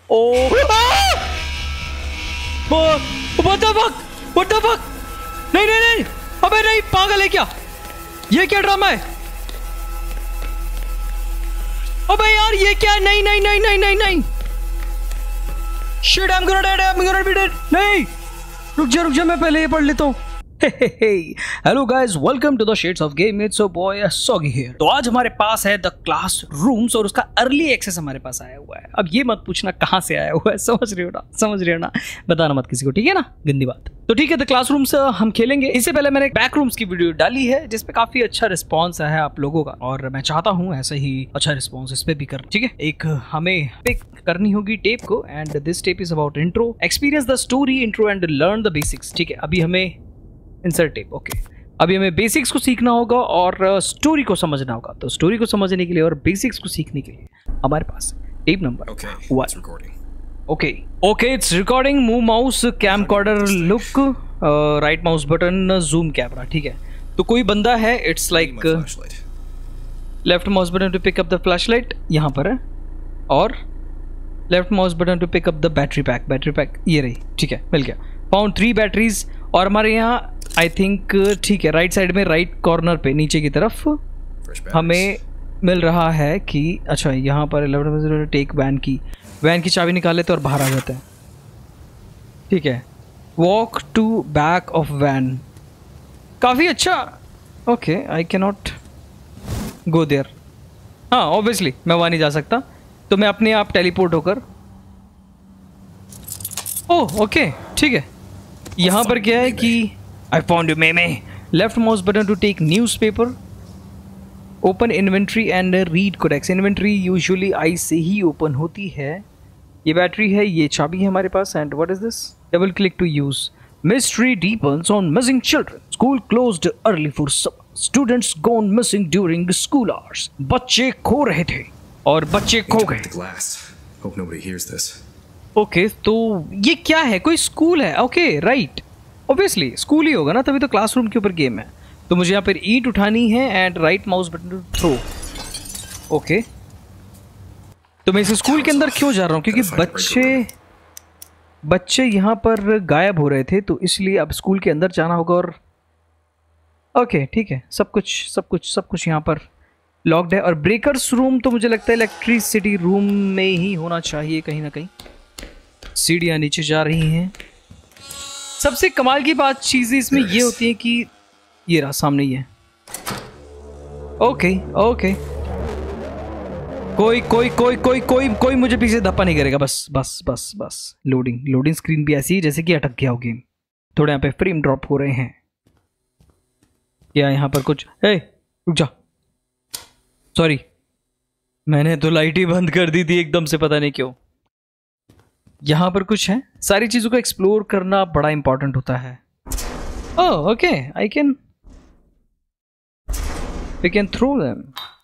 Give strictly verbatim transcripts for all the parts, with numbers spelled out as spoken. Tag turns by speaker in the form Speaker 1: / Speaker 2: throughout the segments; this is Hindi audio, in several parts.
Speaker 1: O what the fuck, what the fuck, नहीं नहीं नहीं, अबे नहीं, पागल है क्या? ये क्या ड्रामा है? अबे यार ये क्या? नहीं नहीं नहीं नहीं नहीं नहीं, shit, I am gonna dead, I am gonna be dead. नहीं, रुक जा रुक जा, मैं पहले ये पढ़ लेता हूँ। Hello guys, welcome to the shades of game, it's your boy Soggy here. तो आज हमारे पास है द क्लास रूम्स और उसका अर्ली एक्सेस हमारे पास आया हुआ है। अब ये मत पूछना कहाँ से आया हुआ है, समझ रहे हो ना, समझ रहे हो ना, बताना मत किसी को, ठीक है ना, गंदी बात। तो ठीक है, द क्लास रूम्स हम खेलेंगे। इससे पहले मैंने बैक रूम्स की वीडियो डाली है जिसपे काफी अच्छा रिस्पॉन्स है आप लोगों का, और मैं चाहता हूँ ऐसे ही अच्छा रिस्पॉन्स इस पे भी कर, ठीक है। एक हमें पिक करनी होगी टेप को, and this tape is about intro, experience the story intro and learn the basics. ठीक है, अभी हमें इंसर्ट टेप, ओके, अभी हमें बेसिक्स को सीखना होगा और स्टोरी को समझना होगा। तो स्टोरी को समझने के लिए और बेसिक्स को सीखने के लिए हमारे पास tape number one. Okay okay, it's recording, move mouse, camcorder, look, right mouse button, zoom camera. ठीक है, तो कोई बंदा है, it's like left mouse button to pick up the flashlight, यहाँ पर है, और left mouse button to pick up the battery pack, battery pack ये रही। ठीक है, मिल गया, फाउंड थ्री बैटरीज। और हमारे यहाँ आई थिंक ठीक है, राइट साइड में राइट कॉर्नर पे नीचे की तरफ हमें मिल रहा है कि अच्छा यहाँ पर टेक वैन की वैन की चाबी निकाल लेते और बाहर आ जाते हैं। ठीक है, walk to back of van, काफ़ी अच्छा। Okay, I can not go there, हाँ ऑब्वियसली मैं वहाँ नहीं जा सकता, तो मैं अपने आप टेलीपोर्ट होकर, ओह ओके ठीक है। यहाँ पर क्या है कि I found you, Meme. Left mouse button to take newspaper. Open inventory and read codex. Inventory usually I से ही open होती है। ये बैटरी है, ये चाबी है हमारे पास। And what is this? Double click to use. Mystery deepens on missing children. School closed early for summer. Students gone missing during the school hours. बच्चे खो रहे थे और बच्चे खो गए।
Speaker 2: Hope nobody hears this.
Speaker 1: Okay, तो ये क्या है? कोई स्कूल है? ओके राइट, ऑब्वियसली स्कूल ही होगा ना, तभी तो क्लासरूम के ऊपर गेम है। तो मुझे यहाँ पर ईंट उठानी है and right mouse button to throw. Okay, तो मैं इस स्कूल के अंदर क्यों जा रहा हूँ? क्योंकि बच्चे बच्चे यहाँ पर गायब हो रहे थे, तो इसलिए अब स्कूल के अंदर जाना होगा। और ओके ठीक है, सब कुछ सब कुछ सब कुछ यहाँ पर लॉक्ड है। और ब्रेकर्स रूम तो मुझे लगता है इलेक्ट्रिसिटी रूम में ही होना चाहिए कहीं ना कहीं। सीढ़ियाँ नीचे जा रही हैं। सबसे कमाल की बात चीज़ें इसमें ये होती है कि ये रहा सामने ही है। ओके ओके, कोई कोई कोई कोई कोई कोई मुझे पीछे धप्पा नहीं करेगा। बस बस बस बस लोडिंग लोडिंग स्क्रीन भी ऐसी है जैसे कि अटक गया हो गेम। थोड़े यहाँ पे फ्रेम ड्रॉप हो रहे हैं। क्या यहाँ पर कुछ, ए रुक जा, सॉरी मैंने तो लाइट ही बंद कर दी थी एकदम से, पता नहीं क्यों। यहाँ पर कुछ है, सारी चीज़ों को एक्सप्लोर करना बड़ा इंपॉर्टेंट होता है। Oh okay, I can we can throw them.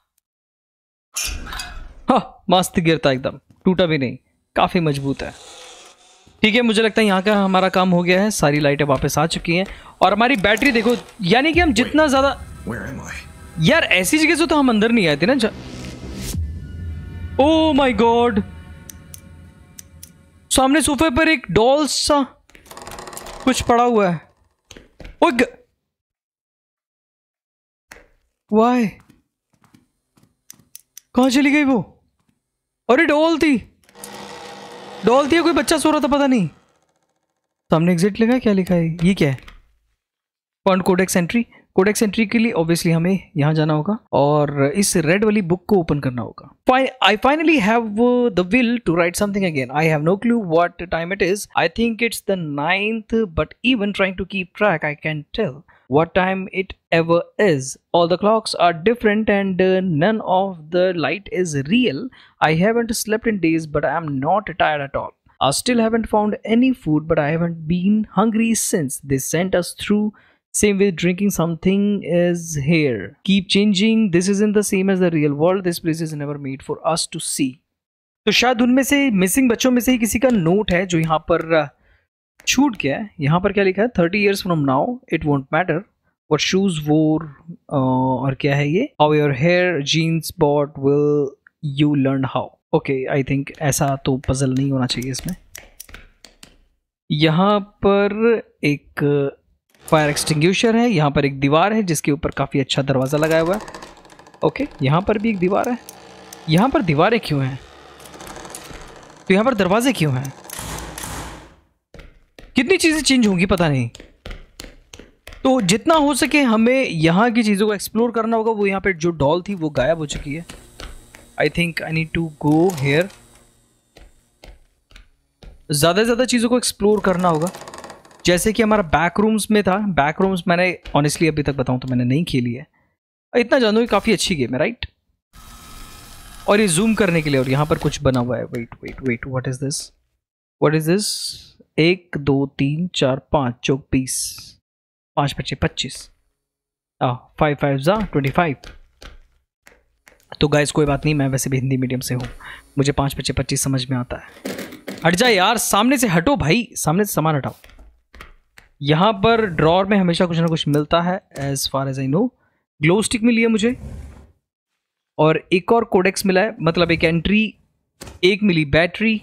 Speaker 1: हाँ मस्त गिरता, एकदम टूटा भी नहीं, काफ़ी मजबूत है। ठीक है, मुझे लगता है यहाँ का हमारा काम हो गया है। सारी लाइटें वापस आ चुकी हैं और हमारी बैटरी देखो, यानी कि हम जितना ज़्यादा, यार ऐसी जगह से तो हम अंदर नहीं आए थे ना। ओह माय गॉड, सामने सोफे पर एक डॉल सा कुछ पड़ा हुआ है। ओह वाई, कहाँ चली गई वो? अरे डॉल थी, डॉल थी, कोई बच्चा सो रहा था, पता नहीं। सामने एग्जिट लिखा है, क्या लिखा है? ये क्या है? Font codex entry. Codex entry के लिए ऑब्वियसली हमें यहाँ जाना होगा और इस रेड वाली बुक को ओपन करना होगा। I finally have the will to write something again. I have no clue what time it is. I think it's the ninth, but even trying to keep track, I can't tell what time it ever is. All the clocks are different and uh, none of the light is real. I haven't slept in days, but I am not tired at all. I still haven't found any food, but I haven't been hungry since they sent us through. Same with drinking, something is here. Keep changing. This isn't the same as the real world. This place is never made for us to see. तो शायद उनमें से मिसिंग बच्चों में से ही किसी का नोट है जो यहाँ पर छूट गया है। यहाँ पर क्या लिखा है? Thirty years from now, it won't matter what shoes wore, uh, और क्या है ये? How your hair, jeans bought, will you learn how? Okay, I think ऐसा तो पजल नहीं होना चाहिए इसमें। यहाँ पर एक फायर एक्सटिंग्विशर है, यहाँ पर एक दीवार है जिसके ऊपर काफ़ी अच्छा दरवाज़ा लगाया हुआ है। ओके, यहाँ पर भी एक दीवार है। यहाँ पर दीवारें क्यों हैं? तो यहाँ पर दरवाजे क्यों हैं? कितनी चीज़ें चेंज होंगी पता नहीं। तो जितना हो सके हमें यहाँ की चीज़ों को एक्सप्लोर करना होगा। वो यहाँ पे जो डॉल थी वो गायब हो चुकी है। I think I need to go here. ज़्यादा से ज़्यादा चीज़ों को एक्सप्लोर करना होगा। जैसे कि हमारा बैक रूम्स में था। बैक रूम्स मैंने ऑनेस्टली अभी तक बताऊँ तो मैंने नहीं खेली है। इतना जानूँ कि काफ़ी अच्छी गेम है, राइट? और ये जूम करने के लिए, और यहाँ पर कुछ बना हुआ है। Wait wait wait, what is this? What is this? एक दो तीन चार पाँच चौक बीस, पाँच पच्चीस पच्चीस, आ फाइव फाइव जा ट्वेंटी फाइव। तो गाइस कोई बात नहीं, मैं वैसे भी हिंदी मीडियम से हूँ, मुझे पाँच पच्चीस पच्चीस समझ में आता है। हट जा यार, सामने से हटो भाई, सामने से सामान हटाओ। यहाँ पर ड्रॉर में हमेशा कुछ ना कुछ मिलता है, as far as I know. Glow stick मिली है मुझे, और एक और कोडेक्स मिला है, मतलब एक एंट्री, एक मिली बैटरी।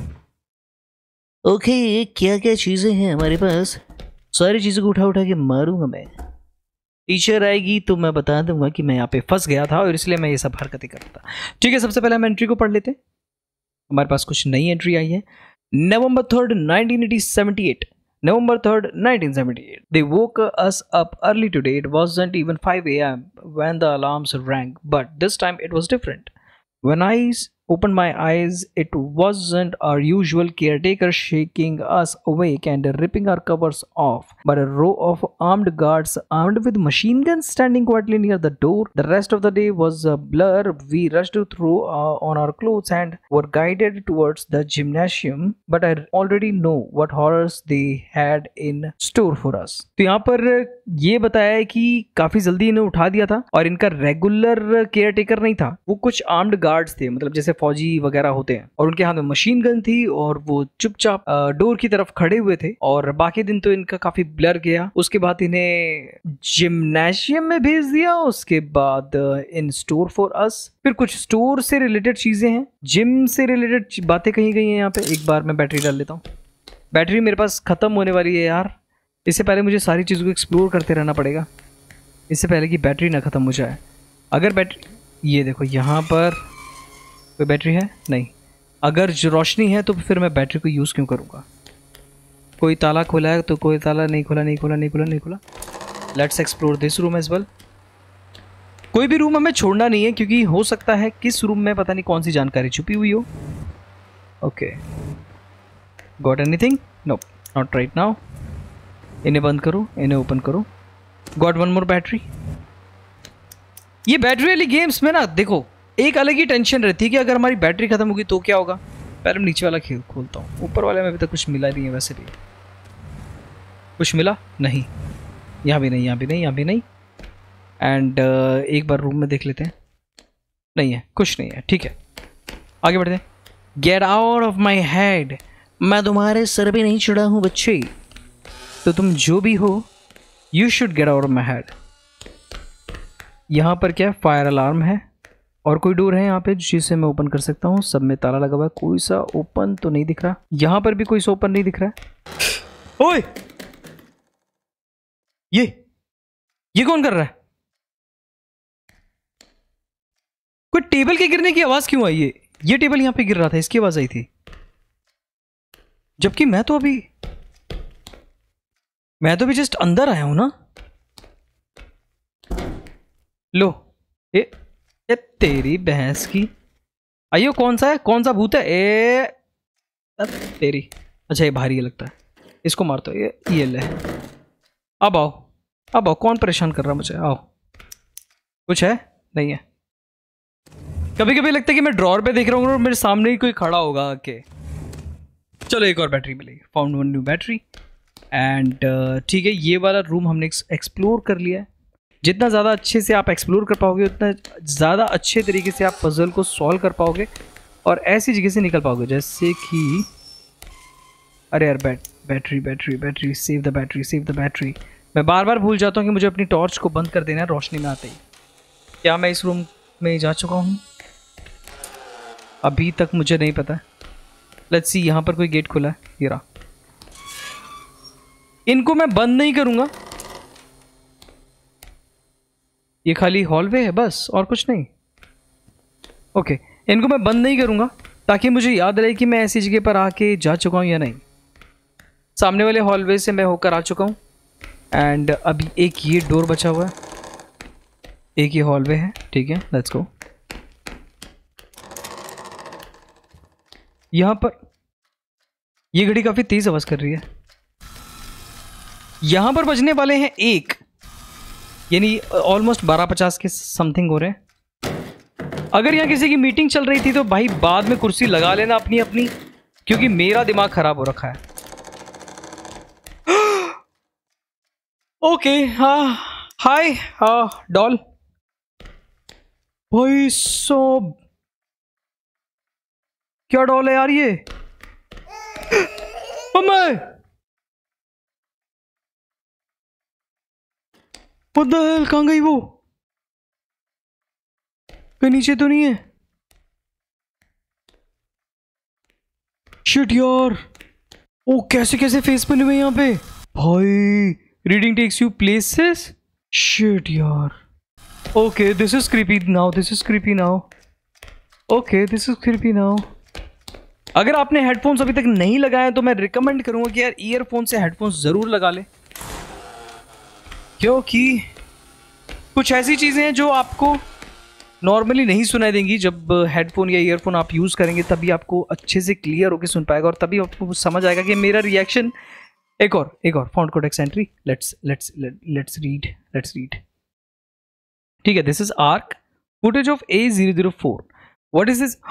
Speaker 1: ओके okay, क्या क्या चीज़ें हैं हमारे पास? सारी चीज़ों को उठा उठा के मारूंगा मैं। टीचर आएगी तो मैं बता दूंगा कि मैं यहाँ पे फंस गया था और इसलिए मैं ये सब हरकतें करता। ठीक है, सबसे पहले हम एंट्री को पढ़ लेते हैं। हमारे पास कुछ नई एंट्री आई है। November third nineteen seventy eight, November third, nineteen seventy-eight. They woke us up early today. It wasn't even five a m when the alarms rang, but this time it was different. When I opened my eyes, it wasn't our usual caretaker shaking us awake and ripping our covers off, but a row of armed guards armed with machine guns standing quietly near the door. The rest of the day was a blur. We rushed through uh, on our clothes and were guided towards the gymnasium, but I already know what horrors they had in store for us. तो यहाँ पर ये बताया है कि काफी जल्दी इन्हें उठा दिया था और इनका रेगुलर केयरटेकर नहीं था, वो कुछ आर्म्ड गार्ड्स थे, मतलब जैसे फौजी वगैरह होते हैं, और उनके हाथ में मशीन गन थी और वो चुपचाप डोर की तरफ खड़े हुए थे। और बाकी दिन तो इनका काफी ब्लर गया। उसके बाद इन्हें जिम्नेशियम में भेज दिया, उसके बाद इन स्टोर फॉर अस। फिर कुछ स्टोर से रिलेटेड चीजें हैं, जिम से रिलेटेड बातें कही गई हैं यहाँ पे। एक बार मैं बैटरी डाल लेता हूँ। बैटरी मेरे पास खत्म होने वाली है यार, इससे पहले मुझे सारी चीज़ों को एक्सप्लोर करते रहना पड़ेगा, इससे पहले कि बैटरी ना ख़त्म हो जाए। अगर बैटरी, ये देखो यहाँ पर कोई बैटरी है नहीं। अगर जो रोशनी है तो फिर मैं बैटरी को यूज़ क्यों करूँगा? कोई ताला खोला है तो कोई ताला नहीं खोला, नहीं खोला, नहीं खोला, नहीं खोला। Let's explore this room as well. कोई भी रूम हमें छोड़ना नहीं है, क्योंकि हो सकता है किस रूम में पता नहीं कौन सी जानकारी छुपी हुई हो। Okay, got anything? No, not right now. इन्हें बंद करो, इन्हें ओपन करो। Got one more battery. ये बैटरी वाली गेम्स में ना देखो एक अलग ही टेंशन रहती है कि अगर हमारी बैटरी खत्म होगी तो क्या होगा। पहले मैं नीचे वाला खेल खोलता हूँ, ऊपर वाले में अभी तक कुछ मिला नहीं है। वैसे भी कुछ मिला नहीं, यहाँ भी नहीं, यहाँ भी नहीं, यहाँ भी नहीं। एंड uh, एक बार रूम में देख लेते हैं। नहीं है, कुछ नहीं है। ठीक है, आगे बढ़ते हैं। Get out of my head. मैं तुम्हारे सर पे नहीं चढ़ा हूँ बच्चे, तो तुम जो भी हो, you should get out of my head. यहाँ पर क्या फायर अलार्म है, और कोई डोर है यहाँ पे जिसे मैं ओपन कर सकता हूँ। सब में ताला लगा हुआ है, कोई सा ओपन तो नहीं दिख रहा। यहाँ पर भी कोई सा ओपन नहीं दिख रहा है। ओए, ये ये कौन कर रहा है? कोई टेबल के गिरने की आवाज क्यों आई है? ये टेबल यहाँ पे गिर रहा था, इसकी आवाज आई थी, जबकि मैं तो अभी मैं तो भी जस्ट अंदर आया हूं ना। लो, ए, ए तेरी भैंस की। आइयो, कौन सा है, कौन सा भूत है? ए तेरी, अच्छा ये भारी है लगता है, इसको मारता हूं। ये ये ले, अब आओ, अब आओ। कौन परेशान कर रहा है मुझे? आओ। कुछ है? नहीं है। कभी कभी लगता है कि मैं ड्रॉर पे देख रहा हूँ और मेरे सामने ही कोई खड़ा होगा आके। चलो, एक और बैटरी मिली। Found one new battery. And ठीक है, ये वाला रूम हमने एक्सप्लोर कर लिया है। जितना ज़्यादा अच्छे से आप एक्सप्लोर कर पाओगे, उतना ज़्यादा अच्छे तरीके से आप पजल को सॉल्व कर पाओगे और ऐसी जगह से निकल पाओगे। जैसे कि अरे यार, bat battery battery battery save the battery, save the battery. मैं बार बार भूल जाता हूँ कि मुझे अपनी टॉर्च को बंद कर देना है रोशनी में आते ही। क्या मैं इस रूम में जा चुका हूँ? अभी तक मुझे नहीं पता। लेट्स सी, यहाँ पर कोई गेट खुला है, ये रहा। इनको मैं बंद नहीं करूंगा, ये खाली हॉलवे है बस, और कुछ नहीं। ओके, इनको मैं बंद नहीं करूंगा ताकि मुझे याद रहे कि मैं ऐसी जगह पर आके जा चुका हूं या नहीं। सामने वाले हॉलवे से मैं होकर आ चुका हूँ एंड अभी एक ये डोर बचा हुआ है, एक ये हॉलवे है, ठीक है, लेट्स गो। यहाँ पर ये घड़ी काफ़ी तेज़ आवाज़ कर रही है। यहाँ पर बजने वाले हैं एक, यानी ऑलमोस्ट बारह पचास के समथिंग हो रहे हैं। अगर यहाँ किसी की मीटिंग चल रही थी तो भाई बाद में कुर्सी लगा लेना अपनी अपनी, क्योंकि मेरा दिमाग खराब हो रखा है। ओके, हाँ, हाय, हाँ डॉल भाई सब, क्या डॉल है यार ये? मम्मा, What the hell, कहाँ गई वो? कहीं नीचे तो नहीं है? शिट यार, ओ कैसे कैसे फेस बने हुए यहाँ पे भाई। Reading takes you places, shit यार। Okay, this is creepy now, this is creepy now, okay this is creepy now. अगर आपने हेडफोन्स अभी तक नहीं लगाए तो मैं रिकमेंड करूंगा कि यार ईयरफोन से हेडफोन्स जरूर लगा ले, क्योंकि कुछ ऐसी चीज़ें हैं जो आपको नॉर्मली नहीं सुनाई देंगी। जब हेडफोन या ईयरफोन आप यूज़ करेंगे तभी आपको अच्छे से क्लियर होकर सुन पाएगा और तभी आपको समझ आएगा कि मेरा रिएक्शन। एक और एक और found codex entry, let's let's let's read let's read ठीक है, this is arc footage of a zero zero four. What is this?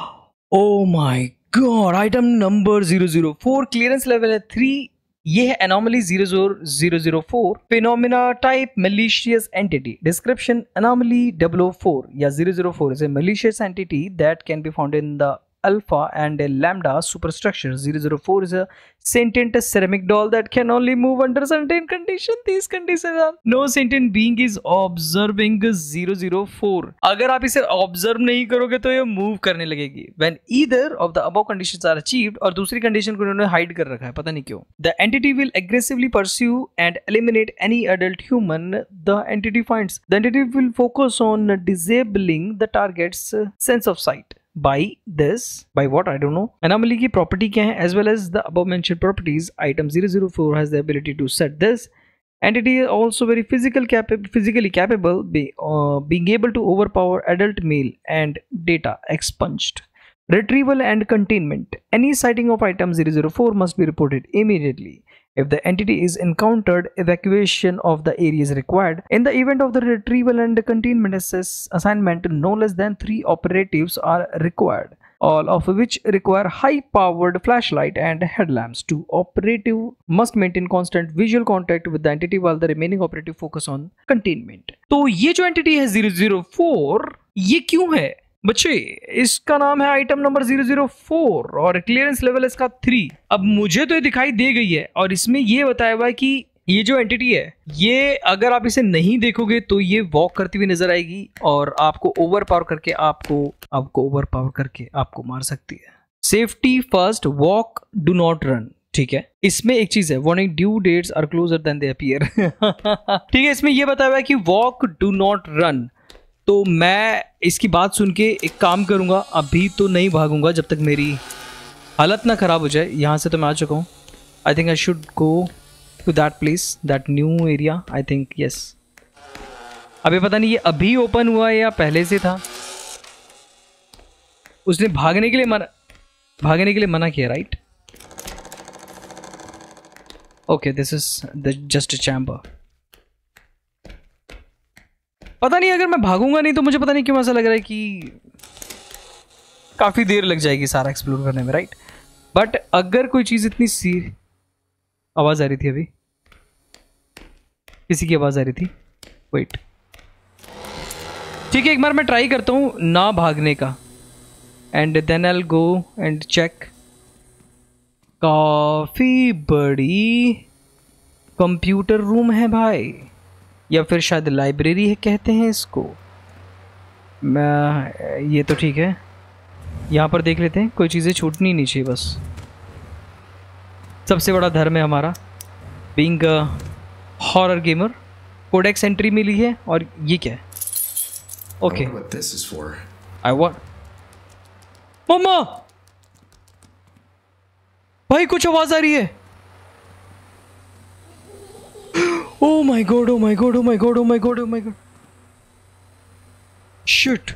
Speaker 1: Oh my god, item number zero zero four, clearance level है थ्री। ये है anomaly zero zero zero four, phenomena type malicious entity, description anomaly double oh four या zero zero four is a malicious entity that can be found in the alpha and a lambda superstructure. Zero zero four is a sentient ceramic doll that can only move under certain conditions. These conditions are no sentient being is observing zero zero four. अगर आप इसे ऑब्जर्व नहीं करोगे तो ये मूव करने लगेगी when either of the above conditions are achieved. और दूसरी कंडीशन को उन्होंने हाइड कर रखा है, पता नहीं क्यों. The entity will aggressively pursue and eliminate any adult human the entity finds. The entity will focus on disabling the target's sense of sight. By this, by what I don't know. Anomaly की property क्या है? As well as the above mentioned properties, item zero zero four has the ability to set this. Entity is also very physical capable, physically capable, be, uh, being able to overpower adult male and data expunged. Retrieval and containment. Any sighting of item zero zero four must be reported immediately. If the entity is encountered, evacuation of the area is required. In the event of the retrieval and containment assess assignment, no less than three operatives are required, all of which require high-powered flashlight and headlamps. Two operative must maintain constant visual contact with the entity while the remaining operative focus on containment. तो ये जो entity है ज़ीरो ज़ीरो फोर, ये क्यों है बच्चे? इसका नाम है item number zero zero four और क्लियरेंस लेवल इसका थ्री। अब मुझे तो ये दिखाई दे गई है और इसमें ये बताया हुआ है कि ये जो एंटिटी है, ये अगर आप इसे नहीं देखोगे तो ये वॉक करती हुई नजर आएगी और आपको ओवर पावर करके आपको आपको ओवर पावर करके आपको मार सकती है। Safety first, walk, do not run. ठीक है, इसमें एक चीज है, warning due dates are closer than they appear. ठीक है, इसमें ये बताया हुआ है कि वॉक, डू नॉट रन। तो मैं इसकी बात सुन के एक काम करूंगा, अभी तो नहीं भागूंगा जब तक मेरी हालत ना ख़राब हो जाए। यहाँ से तो मैं आ चुका हूँ। I think I should go to that place, that new area, I think yes. अभी पता नहीं ये अभी ओपन हुआ है या पहले से था। उसने भागने के लिए मना भागने के लिए मना किया, right? Okay, this is the just a chamber. पता नहीं, अगर मैं भागूंगा नहीं तो मुझे पता नहीं क्यों ऐसा लग रहा है कि काफ़ी देर लग जाएगी सारा एक्सप्लोर करने में, राइट? बट अगर कोई चीज़ इतनी सी आवाज़ आ रही थी, अभी किसी की आवाज़ आ रही थी, वेट। ठीक है, एक बार मैं ट्राई करता हूँ ना भागने का and then I will go and check. काफ़ी बड़ी कंप्यूटर रूम है भाई, या फिर शायद लाइब्रेरी है कहते हैं इसको। मैं ये तो ठीक है, यहाँ पर देख लेते हैं, कोई चीज़ें छूटनी नहीं चाहिए बस। सबसे बड़ा धर्म है हमारा, being a horror gamer. Codex entry मिली है और ये क्या है? Okay, I want mama. भाई कुछ आवाज आ रही है। Oh my God, oh my God, oh my God, oh my God, oh my god, shit.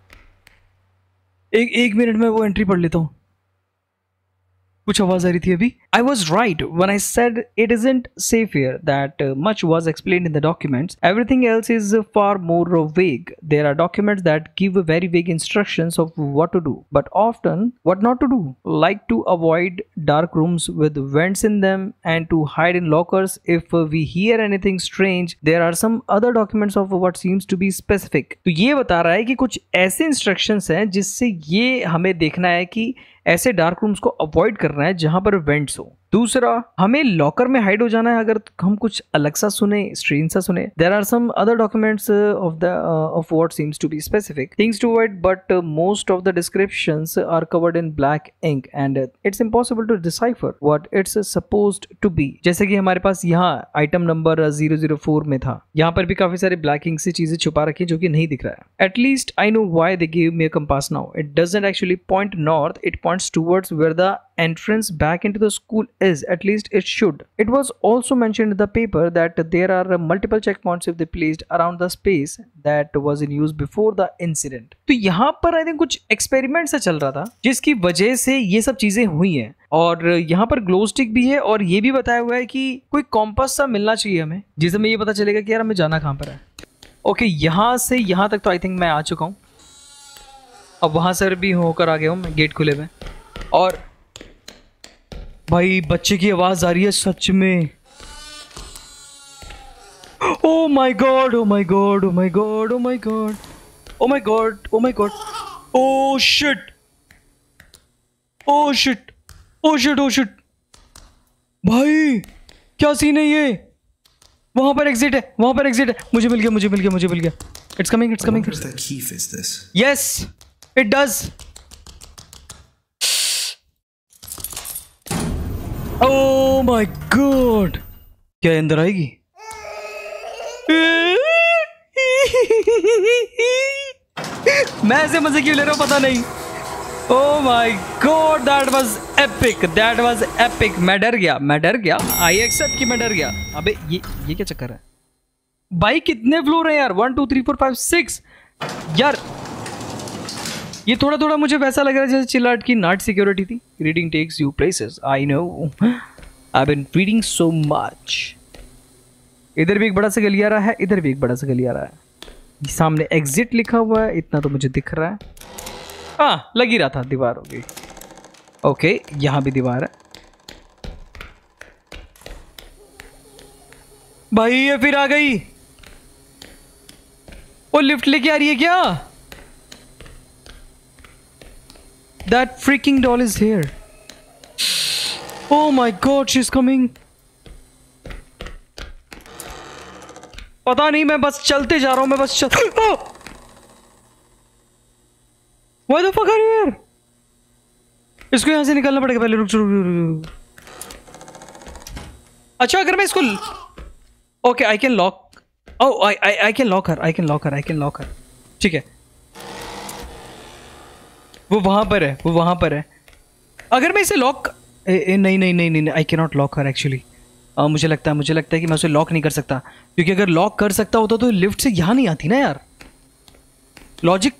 Speaker 1: एक एक मिनट में वो एंट्री पढ़ लेता हूँ। कुछ आवाज आ रही थी अभी। I was right when I said it isn't safe here, that uh, much was explained in the documents. Everything else is uh, far more uh, vague. There are documents that give very vague instructions of what to do, but often what not to do, like to avoid dark rooms with vents in them and to hide in lockers if uh, we hear anything strange. There are some other documents of what seems to be specific. तो ये बता रहा है कि कुछ ऐसे instructions हैं जिससे ये हमें देखना है कि ऐसे डार्क रूम्स को अवॉइड करना है जहां पर वेंट्स हो। दूसरा, हमें लॉकर में हाइड हो जाना है अगर हम कुछ अलग सा सुने, स्ट्रेंज सा सुने। There are some other documents of the of what seems to be specific things to avoid, but most of the descriptions are covered in black ink and it's impossible to decipher what it's supposed to be. जैसे कि हमारे पास यहाँ item number zero zero four में था, यहाँ पर भी काफी सारे ब्लैक इंक से चीजें छुपा रखी जो कि नहीं दिख रहा है। At least I know why they give me a compass now. It doesn't actually point north, it points towards where the entrance back into the school is. At least it should. It was also mentioned in the paper that there are multiple checkpoints if they placed around the space that was in use before the incident. तो यहाँ पर आई थिंक कुछ एक्सपेरिमेंट सा चल रहा था जिसकी वजह से ये सब चीजें हुई हैं। और यहाँ पर ग्लो स्टिक भी है और ये भी बताया हुआ है कि कोई कॉम्पास सा मिलना चाहिए हमें, जिससे हमें ये पता चलेगा कि यार हमें जाना कहाँ पर है। ओके, यहाँ से यहाँ तक तो आई थिंक मैं आ चुका हूँ। अब वहां से भी होकर आ गया हूँ मैं, गेट खुले में। और भाई बच्चे की आवाज आ रही है सच में। Oh my God, oh my God, oh my God, oh my God, oh my God, oh my God, oh shit, oh shit, oh shit, oh shit. भाई क्या सीन है ये? वहां पर एग्जिट है, वहां पर एग्जिट है। मुझे मिल गया, मुझे मिल गया, मुझे मिल गया। It's coming, it's coming. Yes it does. Oh my God! क्या अंदर आएगी? मैं ऐसे मजे क्यों ले रहा हूँ पता नहीं। Oh my God! That was epic! That was epic! मैं डर गया, मैं डर गया। I accept कि मैं डर गया। अबे ये ये क्या चक्कर है? भाई कितने फ्लोर हैं यार? One two three four five six यार। ये थोड़ा थोड़ा मुझे वैसा लग रहा है जैसे चिल्लाट की नाट सिक्योरिटी थी। Reading takes you places, I know, I been reading so much. इधर भी एक बड़ा सा गलियारा है, इधर भी एक बड़ा सा गलियारा है। सामने एग्जिट लिखा हुआ है, इतना तो मुझे दिख रहा है। हाँ, लग ही रहा था, दीवार हो गई। ओके, यहाँ भी दीवार है। भाई ये फिर आ गई। वो लिफ्ट लेके आ रही है क्या? That freaking doll is here. Oh my God, she's coming. पता नहीं, मैं बस चलते जा रहा हूं, मैं बस चल। oh! Why the fuck are you here? इसको यहां से निकलना पड़ेगा पहले। रुक रुक रुक। अच्छा, अगर मैं इसको okay, I can lock. Oh, I I I can lock her, I can lock her, I can lock her. ठीक है, वो वहां पर है, वो वहां पर है। अगर मैं इसे लॉक ए, ए, नहीं नहीं नहीं नहीं I can not lock her actually. मुझे लगता है मुझे लगता है कि मैं उसे लॉक नहीं कर सकता, क्योंकि अगर लॉक कर सकता होता तो लिफ्ट से यहाँ नहीं आती ना यार। लॉजिक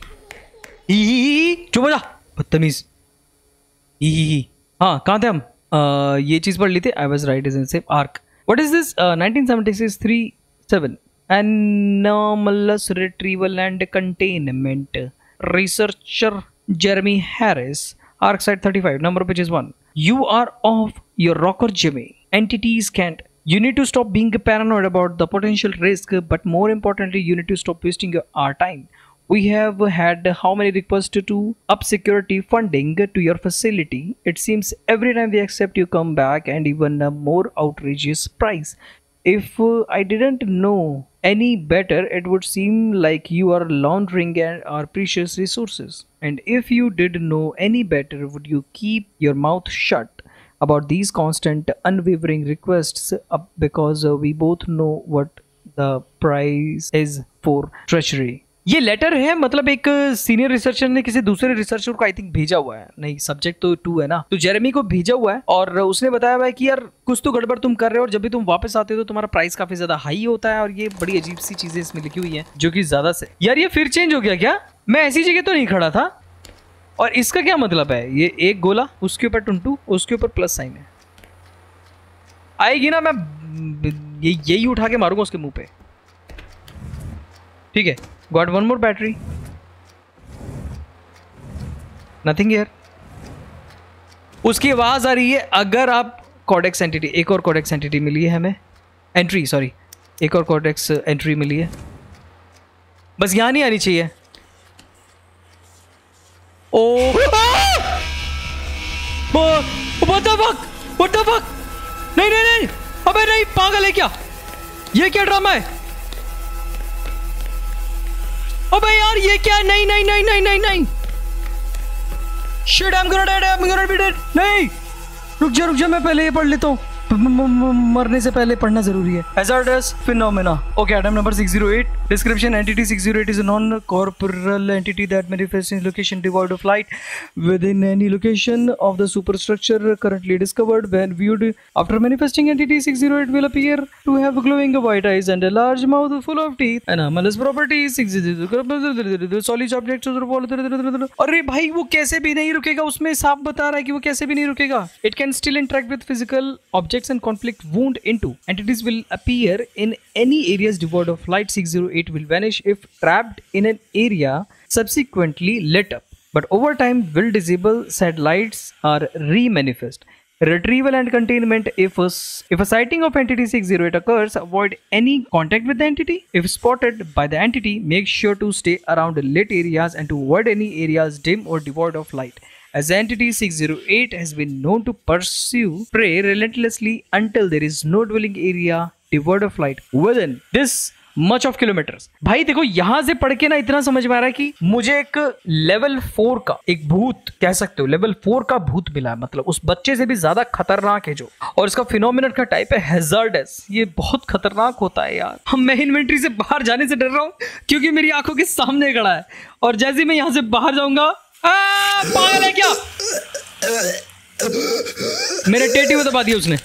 Speaker 1: ही चुप हो जा बदतमीज। ही ही ही हाँ, कहाँ थे हम? आ, ये चीज़ पढ़ ली थी। I was right is in safe arc. What is this? Nineteen seventy six three seven anomalous retrieval and containment researcher Jeremy Harris, ArcSite thirty-five, number of pages one. You are off your rocker, Jimmy. Entities can't. You need to stop being paranoid about the potential risk, but more importantly, you need to stop wasting your our time. We have had how many requests to up security funding to your facility? It seems every time we accept, you come back and even a more outrageous price. If uh, I didn't know any better, it would seem like you are laundering and our precious resources. And if you did know any better, would you keep your mouth shut about these constant, unwavering requests? Uh, because uh, we both know what the price is for treasury. ये लेटर है, मतलब एक सीनियर रिसर्चर ने किसी दूसरे रिसर्चर को आई थिंक भेजा हुआ है, नहीं सब्जेक्ट तो टू है ना, तो जेरेमी को भेजा हुआ है और उसने बताया हुआ है कि यार कुछ तो गड़बड़ तुम कर रहे हो और जब भी तुम वापस आते हो तो तुम्हारा प्राइस काफी ज्यादा हाई होता है और ये बड़ी अजीब सी चीजें इसमें लिखी हुई हैं जो कि ज्यादा से। यार ये फिर चेंज हो गया क्या? मैं ऐसी जगह तो नहीं खड़ा था। और इसका क्या मतलब है? ये एक गोला, उसके ऊपर टुंटू, उसके ऊपर प्लस साइन है। आएगी ना, मैं ये यही उठा के मारूंगा उसके मुंह पे। ठीक है, got one more battery, nothing here. उसकी आवाज आ रही है। अगर आप कोडेक्स एंटिटी, एक और कोडेक्स एंटिटी मिली है हमें, एंट्री सॉरी, एक और कोडेक्स एंट्री मिली है। बस यहां नहीं आनी चाहिए। Oh what the fuck, what the fuck, नहीं नहीं नहीं, अबे नहीं, पागल है क्या? ये क्या ड्रामा है? अबे यार ये क्या? नहीं नहीं नहीं नहीं नहीं नहीं, shit, I am gonna dead, I am gonna be dead. नहीं, रुक जा रुक जा, मैं पहले ये पढ़ लेता हूँ, मरने से पहले पढ़ना जरूरी है। Hazardous phenomena. Okay, item number six oh eight. Description: entity six oh eight is a non-corporeal entity that manifests in location devoid of light within any location of the superstructure currently discovered. When viewed after manifesting, entity six oh eight will appear to have glowing white eyes and a large mouth full of teeth. Anomalous properties: solid objects. अरे भाई वो कैसे भी नहीं रुकेगा, उसमें साफ बता रहा है कि वो कैसे भी नहीं रुकेगा। It can still interact with physical objects and conflict wound into. Entities will appear in any areas devoid of light. six oh eight will vanish if trapped in an area subsequently lit up, but over time will disable said lights or re-manifest. Retrieval and containment: if a, if a sighting of entity six oh eight occurs, avoid any contact with the entity. If spotted by the entity, make sure to stay around lit areas and to avoid any areas dim or devoid of light, as entity six oh eight has been known to pursue prey relentlessly until there is no dwelling area devoid of light within this much of kilometers. भाई देखो, यहां से पढ़ के ना इतना समझ में आ रहा है कि मुझे एक लेवल फोर का एक भूत कह सकते हो, लेवल फोर का भूत मिला है, मतलब उस बच्चे से भी ज्यादा खतरनाक है जो, और इसका फिनोमिनन का टाइप है हैजार्डस। ये बहुत खतरनाक होता है यार। हम मैं इन्वेंट्री से बाहर जाने से डर रहा हूँ क्योंकि मेरी आंखों के सामने खड़ा है, और जैसे ही मैं यहां से बाहर जाऊंगा, पागल है क्या? मेरे टेटी को दबा दिया उसने।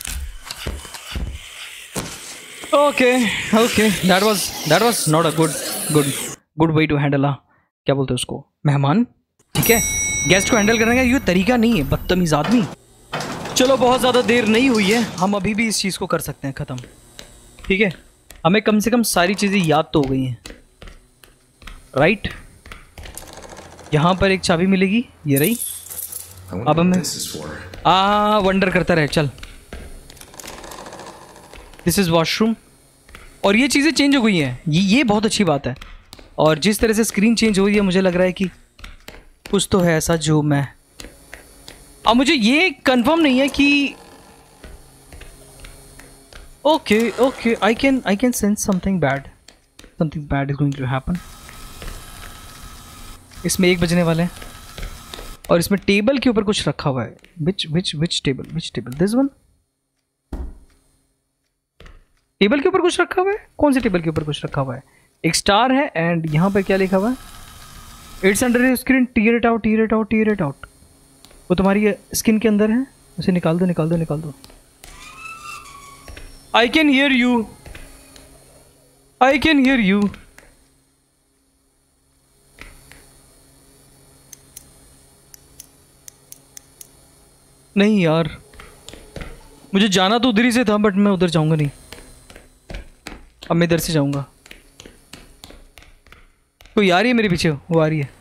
Speaker 1: Okay okay, that was that was not a good good good way to handle a, क्या बोलते हैं उसको, मेहमान। ठीक है, गेस्ट को हैंडल करने का ये तरीका नहीं है, बदतमीज आदमी। चलो बहुत ज़्यादा देर नहीं हुई है, हम अभी भी इस चीज़ को कर सकते हैं ख़त्म। ठीक है, हमें कम से कम सारी चीज़ें याद तो हो गई हैं, राइट? यहाँ पर एक चाबी मिलेगी, ये रही। अब हमें आ वंडर करता रहे, चल। दिस इज़ वॉशरूम, और ये चीज़ें चेंज हो गई हैं, ये ये बहुत अच्छी बात है। और जिस तरह से स्क्रीन चेंज हो रही है, मुझे लग रहा है कि कुछ तो है ऐसा जो मैं, अब मुझे ये कंफर्म नहीं है कि okay okay I can I can sense something bad, something bad is going to happen. इसमें एक बजने वाले हैं, और इसमें टेबल के ऊपर कुछ रखा हुआ है। Which which which table which table this one? Table के ऊपर कुछ रखा हुआ है? कौन से टेबल के ऊपर कुछ रखा हुआ है? एक स्टार है, एंड यहाँ पर क्या लिखा हुआ है? It's under screen, tear it out, tear it out, tear it out. वो तुम्हारी स्किन के अंदर है, उसे निकाल दो निकाल दो निकाल दो। I can hear you, I can hear you. नहीं यार, मुझे जाना तो उधर ही से था, बट मैं उधर जाऊंगा नहीं, अब मैं इधर से जाऊंगा। कोई आ रही है मेरे पीछे, वो आ रही है,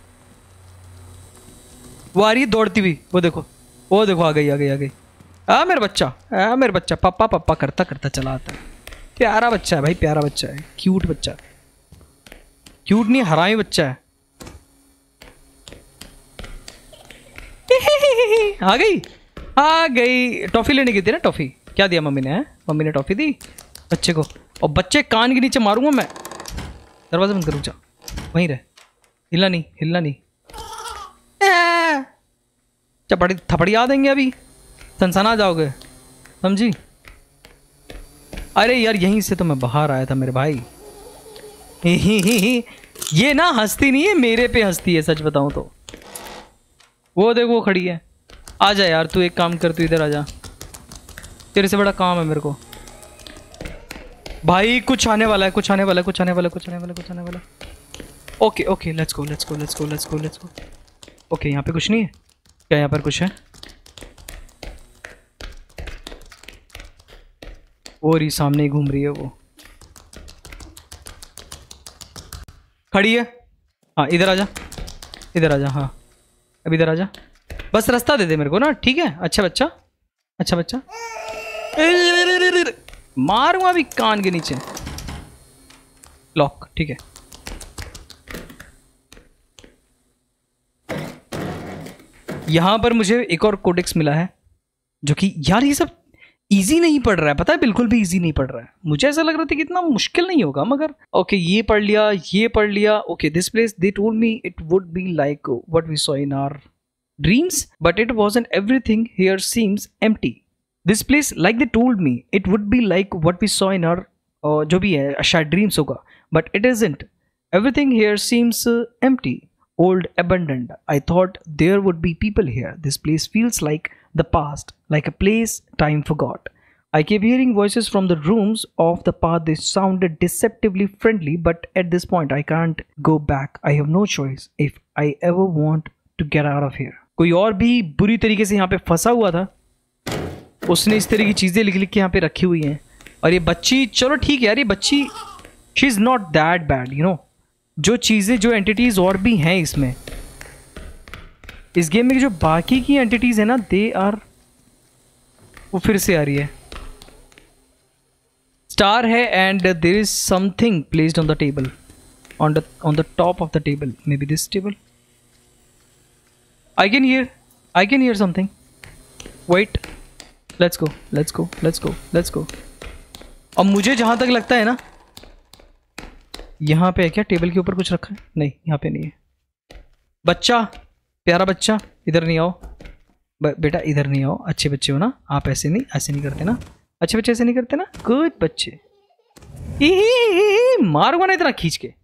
Speaker 1: वो आ रही है दौड़ती हुई, वो देखो, वो देखो, आ गई आ गई आ गई। आ मेरा बच्चा, आ मेरा बच्चा, पापा पापा करता करता चला आता है। प्यारा बच्चा है भाई, प्यारा बच्चा है, क्यूट बच्चा, क्यूट नहीं हरामी बच्चा है। आ गई आ गई। टॉफी लेने की थी ना, टॉफी क्या दिया मम्मी ने? है मम्मी ने टॉफी दी, बच्चे को, और बच्चे कान के नीचे मारूंगा मैं। दरवाजा बंद कर, रुक जा, वहीं रह, हिलना नहीं, हिलना नहीं। चपड़ी थपड़िया देंगे अभी, सनसना जाओगे, समझी? अरे यार यहीं से तो मैं बाहर आया था मेरे भाई। ही ही ही ही। ये ना हंसती नहीं है, मेरे पे हंसती है सच बताऊं तो। वो देख वो खड़ी है। आ जा यार तू, एक काम कर, तू इधर आ जा, तेरे से बड़ा काम है मेरे को। भाई कुछ आने वाला है, कुछ आने वाला है, कुछ आने वाला है, कुछ आने वाला है, कुछ आने वाला है। Okay okay let's go let's go let's go let's go let's go. Okay यहाँ पे कुछ नहीं है क्या? यहाँ पर कुछ है? और ही सामने ही घूम रही है वो, खड़ी है। हाँ इधर आ जा, इधर आ जा। हाँ अब इधर आ जा, बस रास्ता दे दे मेरे को ना, ठीक है? अच्छा बच्चा, अच्छा बच्चा। मारूंगा अभी कान के नीचे। लॉक, ठीक है। यहां पर मुझे एक और कोडेक्स मिला है, जो कि यार ये सब इजी नहीं पढ़ रहा है, पता है? बिल्कुल भी इजी नहीं पढ़ रहा है। मुझे ऐसा लग रहा था कि इतना मुश्किल नहीं होगा, मगर ओके ये पढ़ लिया, ये पढ़ लिया। Okay this place they told me it would be like what we saw in our dreams but it wasn't, everything here seems empty. This place like they told me it would be like what we saw in our, जो भी है शायद ड्रीम्स होगा, but it isn't, everything here seems empty, old, abandoned. I thought there would be people here. This place feels like the past, like a place time forgot. I kept hearing voices from the rooms of the past. They sounded deceptively friendly, but at this point I can't go back. I have no choice if I ever want to get out of here. कोई और भी बुरी तरीके से यहाँ पे फंसा हुआ था, उसने इस तरह की चीज़ें लिख लिख के यहाँ पे रखी हुई हैं। और ये बच्ची, चलो ठीक है यार, ये बच्ची she is not that bad, you know. जो चीज़ें, जो एंटिटीज़ और भी हैं इसमें, इस गेम में जो बाकी की एंटिटीज़ है ना, दे आर, वो फिर से आ रही है। स्टार है and there is something placed on the table, on the on the top of the table, maybe this table. I can hear I can hear something. Wait, let's go let's go let's go let's go. अब मुझे जहाँ तक लगता है ना, यहाँ पे है क्या? टेबल के ऊपर कुछ रखा है? नहीं, यहाँ पे नहीं है। बच्चा, प्यारा बच्चा, इधर नहीं आओ बेटा, इधर नहीं आओ। अच्छे बच्चे हो ना आप, ऐसे नहीं, ऐसे नहीं करते ना, अच्छे बच्चे ऐसे नहीं करते ना, गुड बच्चे। मारूंगा ना इतना खींच के।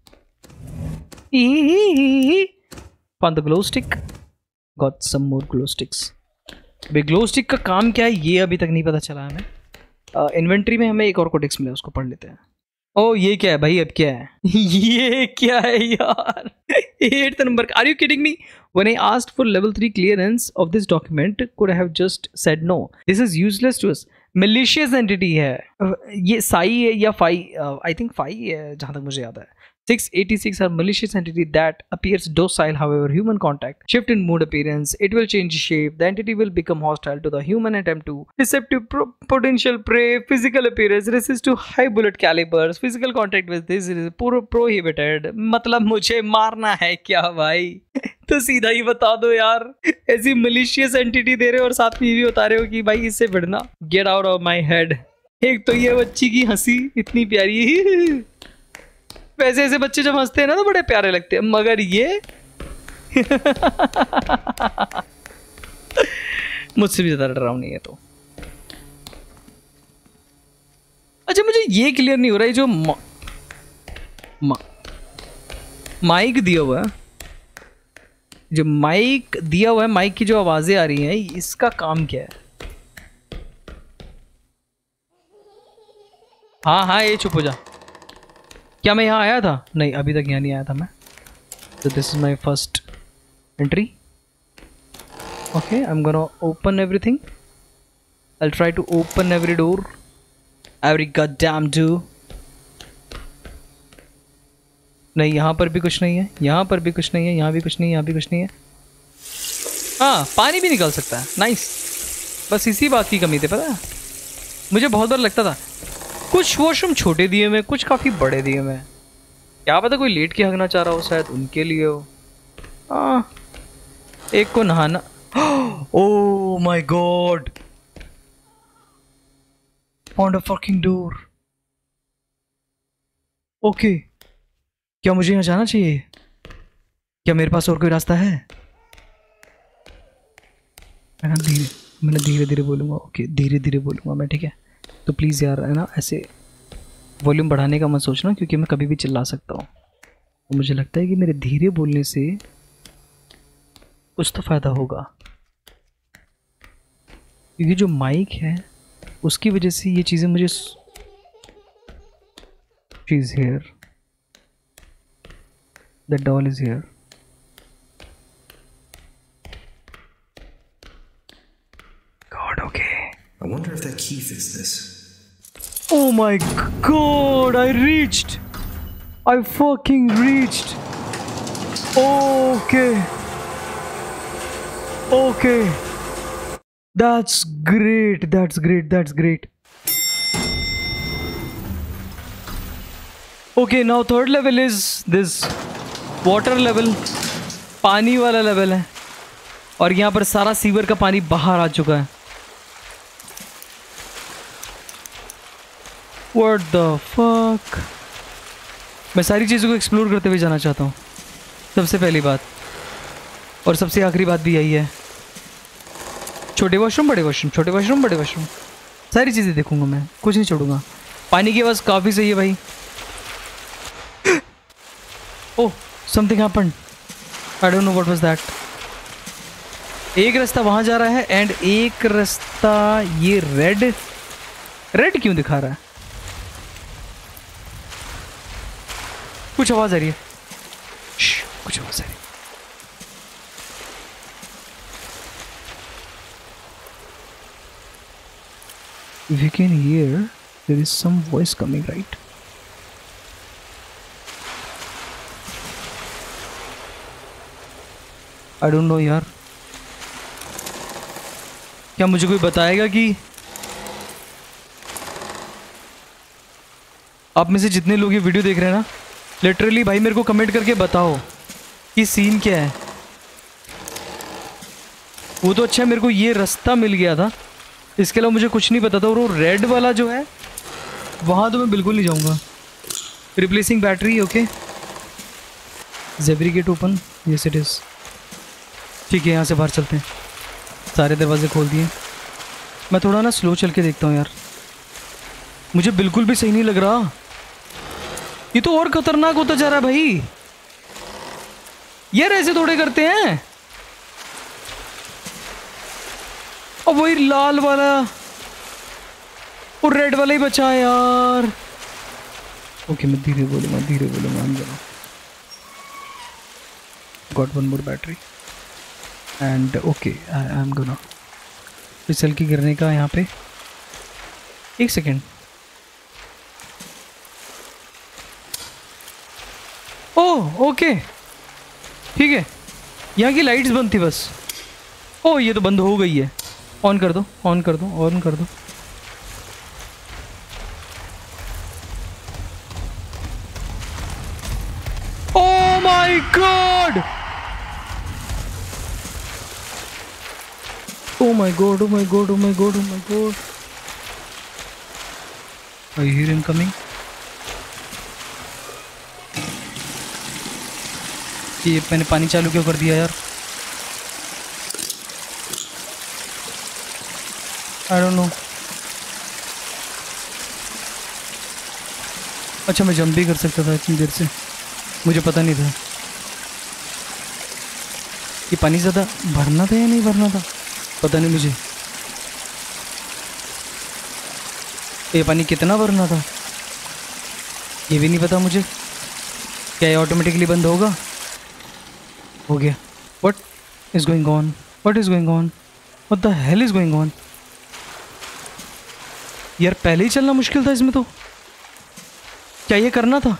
Speaker 1: Found the glow stick, got some more glow sticks. भाई ग्लो स्टिक का काम क्या है ये अभी तक नहीं पता चला हमें। इन्वेंट्री में हमें एक और कोडेक्स मिला, उसको पढ़ लेते हैं। ओ ये क्या है भाई? अब क्या है? ये क्या है यार? Eight number. Are you kidding me? When I asked for level three clearance of this document, could I have just said no? This is useless to us. Malicious entity है ये, साई है या फाई? आई थिंक फाई है जहाँ तक मुझे याद है। six eighty-six are malicious entity that appears docile, however human contact, shift in mood appearance, it will change shape, the entity will become hostile to the human attempt to, deceptive pro potential prey, physical appearance, resist to high bullet calibers, physical contact with this is pro prohibited। मतलब मुझे मारना है क्या भाई? तो सीधा ही बता दो यार, ऐसी malicious entity दे रहे हो और साथ में ये भी बता रहे हो कि भाई इससे भिड़ना, get out of my head। एक तो ये बच्ची की हंसी इतनी प्यारी, वैसे ऐसे बच्चे जब हंसते हैं ना तो बड़े प्यारे लगते हैं, मगर ये मुझसे भी ज्यादा डरावनी है तो। अच्छा मुझे ये क्लियर नहीं हो रहा है, जो मा, मा, माइक दिया हुआ है, जो माइक दिया हुआ है, माइक की जो आवाजें आ रही हैं, इसका काम क्या है? हाँ हाँ ये चुप हो जा। क्या मैं यहाँ आया था? नहीं अभी तक यहाँ नहीं आया था मैं। तो this is my first entry. Okay I am gonna open everything, I will try to open every door, every goddamn door. नहीं यहाँ पर भी कुछ नहीं है, यहाँ पर भी कुछ नहीं है, यहाँ भी कुछ नहीं है, यहाँ भी कुछ नहीं है। हाँ पानी भी निकल सकता है, नाइस। बस इसी बात की कमी थी, पता है मुझे बहुत बार लगता था कुछ वॉशरूम छोटे दिए में, कुछ काफ़ी बड़े दिए में, क्या पता कोई लेट के हगना चाह रहा हो, शायद उनके लिए हो। हाँ एक को नहाना। Oh my god, found a fucking door. Okay, क्या मुझे यहाँ जाना चाहिए? क्या मेरे पास और कोई रास्ता है? है ना, धीरे मैंने धीरे धीरे बोलूँगा। ओके, धीरे धीरे बोलूँगा मैं, ठीक है? तो प्लीज़ यार, है ना, ऐसे वॉल्यूम बढ़ाने का मत सोचना, क्योंकि मैं कभी भी चिल्ला सकता हूँ। तो मुझे लगता है कि मेरे धीरे बोलने से कुछ तो फ़ायदा होगा, क्योंकि जो माइक है उसकी वजह से ये चीज़ें मुझे she is here, the doll is here. God, okay.
Speaker 2: I wonder if that key fits this.
Speaker 1: Oh my god, I reached! I fucking reached! Okay. Okay. That's great, that's great, that's great. Okay, now third level is this water level. पानी वाला लेवल है, और यहाँ पर सारा सीवर का पानी बाहर आ चुका है। What the fuck? मैं सारी चीज़ों को एक्सप्लोर करते हुए जाना चाहता हूँ, सबसे पहली बात, और सबसे आखिरी बात भी यही है। छोटे वॉशरूम, बड़े वॉशरूम, छोटे वॉशरूम, बड़े वॉशरूम, सारी चीज़ें देखूंगा मैं, कुछ नहीं छोड़ूंगा। पानी की आवाज़ काफ़ी सही है भाई। Oh, something happened, I don't know what was that. एक रास्ता वहाँ जा रहा है एंड एक रास्ता ये रेड रेड क्यों दिखा रहा है? कुछ आवाज आ रही है, श्श, कुछ आवाज आ रही है। We can hear there is some voice coming, right? I don't know यार, क्या मुझे कोई बताएगा कि आप में से जितने लोग ये वीडियो देख रहे हैं ना, लिटरली भाई मेरे को कमेंट करके बताओ कि सीन क्या है। वो तो अच्छा मेरे को ये रास्ता मिल गया था, इसके अलावा मुझे कुछ नहीं पता था। और वो रेड वाला जो है वहाँ तो मैं बिल्कुल नहीं जाऊँगा। Replacing battery, okay. ज़ेबरी gate open, yes it is. ठीक है, यहाँ से बाहर चलते हैं। सारे दरवाजे खोल दिए। मैं थोड़ा ना स्लो चल के देखता हूँ यार, मुझे बिल्कुल भी सही नहीं लग रहा। ये तो और खतरनाक होता जा रहा है भाई। यार ऐसे थोड़े करते हैं। और वही लाल वाला और रेड वाला ही बचा है यार। ओके, मैं धीरे बोलूंगा, धीरे बोलूंगा। हम जरा got one more battery and okay, I am gonna फिसल के गिरने का यहाँ पे। एक सेकेंड, ओह ओके ठीक है। यहाँ की लाइट्स बंद थी बस। ओह ये तो बंद हो गई है। ऑन कर दो, ऑन कर दो, ऑन कर दो। Oh my god, oh my god, oh my god, oh my god, oh my God. I hear him coming. ये मैंने पानी चालू क्यों कर दिया यार? I don't know. अच्छा, मैं जंप भी कर सकता था इतनी देर से, मुझे पता नहीं था। ये पानी ज़्यादा भरना था या नहीं भरना था, पता नहीं मुझे। ये पानी कितना भरना था ये भी नहीं पता मुझे। क्या ये ऑटोमेटिकली बंद होगा? हो गया। What is going on? What is going on? What the hell is going on? यार पहले ही चलना मुश्किल था इसमें तो। क्या ये करना था?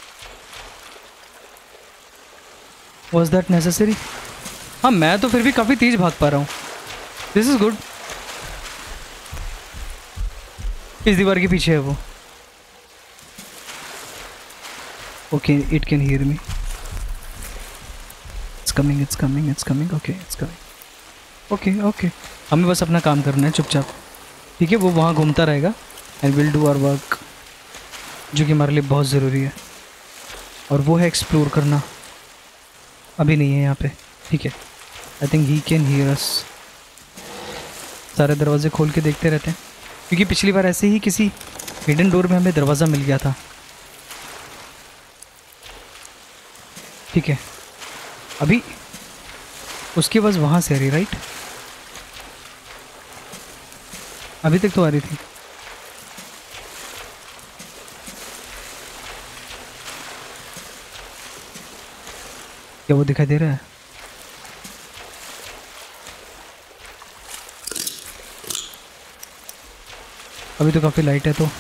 Speaker 1: Was that necessary? हाँ, मैं तो फिर भी काफ़ी तेज भाग पा रहा हूँ। This is good. इस दीवार के पीछे है वो। Okay, it can hear me. It's coming, it's coming, it's coming. Okay, it's coming. Okay, okay. हमें बस अपना काम करना है चुपचाप, ठीक है? वो वहाँ घूमता रहेगा and we'll do our work, जो कि हमारे लिए बहुत ज़रूरी है। और वो है एक्सप्लोर करना। अभी नहीं है यहाँ पे, ठीक है। I think he can hear us. सारे दरवाजे खोल के देखते रहते हैं, क्योंकि पिछली बार ऐसे ही किसी हिडन डोर में हमें दरवाज़ा मिल गया था। ठीक है, अभी उसकी आवाज़ वहाँ से आ रही, राइट? अभी तक तो आ रही थी। क्या वो दिखाई दे रहा है? अभी तो काफी लाइट है तो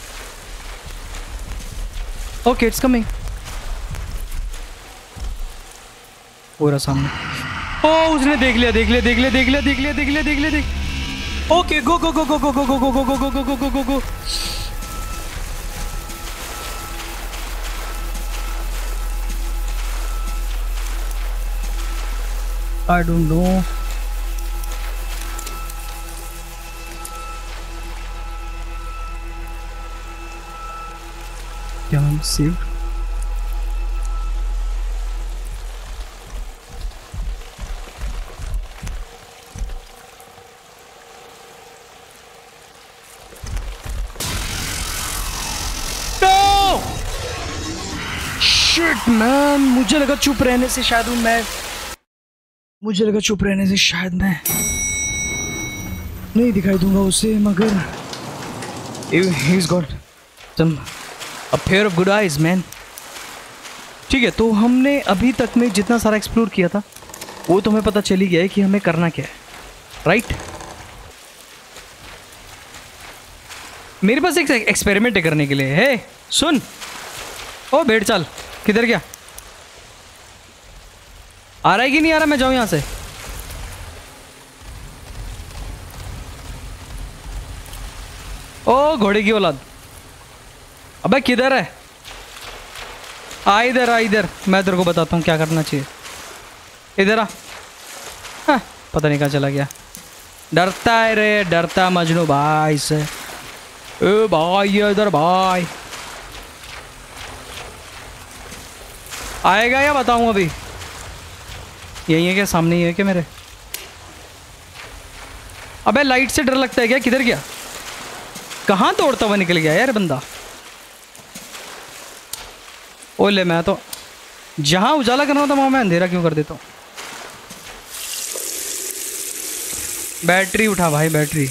Speaker 1: ओके, इट्स कमिंग। पूरा सामने। ओ उसने देख लिया देख लिया देख लिया देख लिया देख लिया देख लिया देख लिया देख okay, go go go go go go go go go go go go go go go. I don't know. क्या हम सेव? No! Shit man, मुझे लगा चुप रहने से शायद मैं मुझे लगा चुप रहने से शायद मैं नहीं दिखाई दूंगा उसे, मगर he's got some a pair of good eyes man। ठीक है, तो हमने अभी तक में जितना सारा एक्सप्लोर किया था वो तो हमें पता चल ही गया है कि हमें करना क्या है, राइट? मेरे पास एक एक्सपेरिमेंट है करने के लिए। है सुन, ओ बेड़ चाल, किधर गया? आ रहा है कि नहीं आ रहा? मैं जाऊं यहां से? ओ घोड़े की औलाद, अबे किधर है? आ इधर, आ इधर, मैं तेरे को बताता हूँ क्या करना चाहिए। इधर आ। हाँ, पता नहीं कहाँ चला गया। डरता है रे, डरता मजनू भाई से। ए भाई इधर भाई, आएगा या बताऊँ अभी? यही है क्या? सामने ही है क्या मेरे? अबे लाइट से डर लगता है क्या? किधर गया? कहाँ दौड़ता हुआ निकल गया यार बंदा? ओले, मैं तो जहाँ उजाला करना होता वहाँ मैं अंधेरा क्यों कर देता हूँ? बैटरी उठा भाई, बैटरी।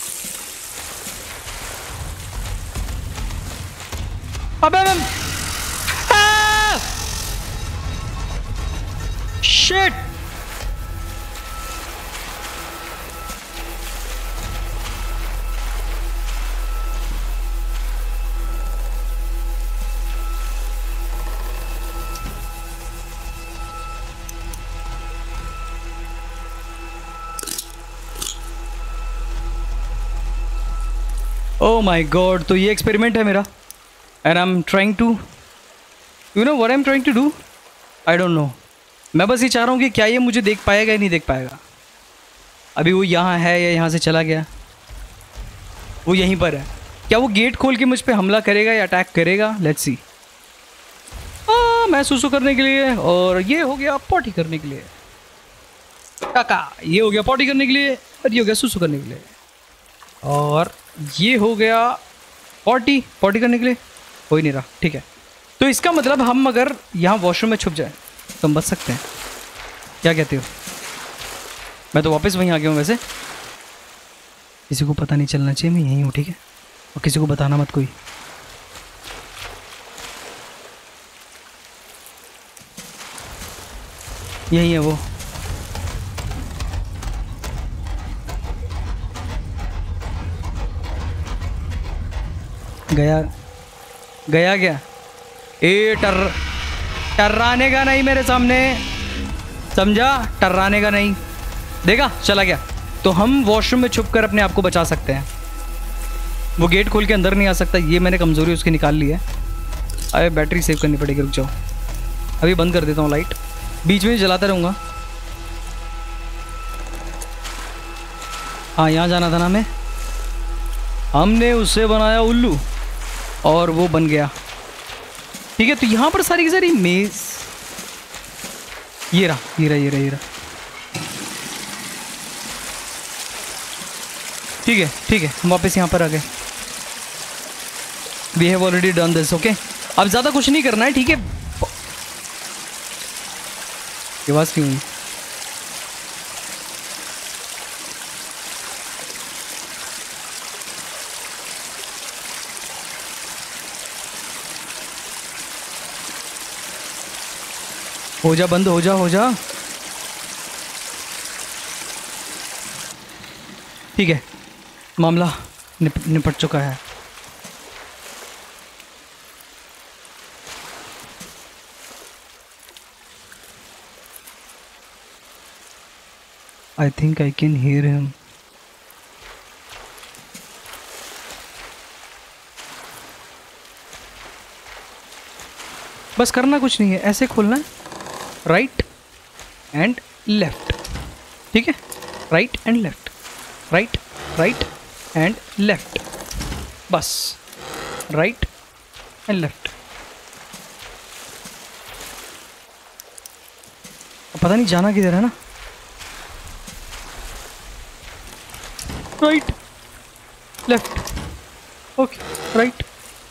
Speaker 1: अबे मैं शिट, ओ माई गॉड। तो ये एक्सपेरिमेंट है मेरा, and I am trying to you know what I am trying to do, I don't know. मैं बस ये चाह रहा हूँ कि क्या ये मुझे देख पाएगा या नहीं देख पाएगा। अभी वो यहाँ है या यहाँ से चला गया? वो यहीं पर है। क्या वो गेट खोल के मुझ पे हमला करेगा या अटैक करेगा? Let's see. हाँ, मैं सुसु करने के लिए, और ये हो गया पॉटी करने के लिए। काका, ये हो गया पॉटी करने के लिए, और ये हो गया सुसु करने के लिए, और ये हो गया पॉटी पॉटी करने के लिए। हो ही नहीं रहा, ठीक है। तो इसका मतलब हम अगर यहाँ वॉशरूम में छुप जाए तो हम बच सकते हैं। क्या कहते हो? मैं तो वापस वहीं आ गया हूँ। वैसे किसी को पता नहीं चलना चाहिए मैं यहीं हूँ, ठीक है? और किसी को बताना मत कोई। यही है वो। गया गया क्या? ए टर टर्राने का नहीं मेरे सामने, समझा? टर्राने का नहीं। देखा, चला गया। तो हम वॉशरूम में छुप कर अपने आप को बचा सकते हैं। वो गेट खोल के अंदर नहीं आ सकता। ये मैंने कमज़ोरी उसकी निकाल ली है। अरे बैटरी सेव करनी पड़ेगी, रुक जाओ। अभी बंद कर देता हूँ लाइट, बीच में जलाता रहूँगा। हाँ, यहाँ जाना था ना हमें। हमने उससे बनाया उल्लू और वो बन गया। ठीक है, तो यहाँ पर सारी की सारी मेज, ये रहा ये रहा ये रहा ये रहा ठीक है ठीक है, हम वापस यहाँ पर आ गए। We have already done this, okay. अब ज़्यादा कुछ नहीं करना है, ठीक है। ये बात क्यों हुई? हो जा, बंद हो जा, हो जा। ठीक है, मामला निप, निपट चुका है। I think I can hear him. बस करना कुछ नहीं है, ऐसे खोलना है, राइट एंड लेफ्ट, ठीक है, right and left, right right and left, बस राइट एंड लेफ्ट। पता नहीं जाना किधर है ना। Right left, okay, right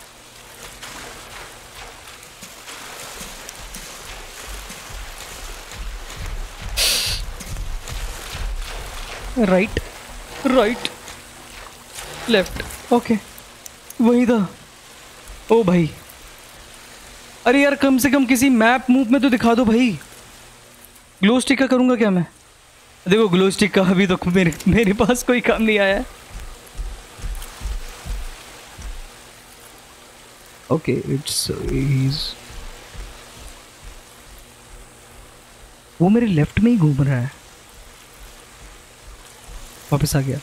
Speaker 1: right right left, okay, वही था। ओ भाई, अरे यार कम से कम किसी मैप मूव में तो दिखा दो भाई। ग्लो स्टिक का करूँगा क्या मैं? देखो ग्लो स्टिक का अभी तो मेरे मेरे पास कोई काम नहीं आया है। ओके, इट्स इज वो मेरे लेफ्ट में ही घूम रहा है। वापस आ गया।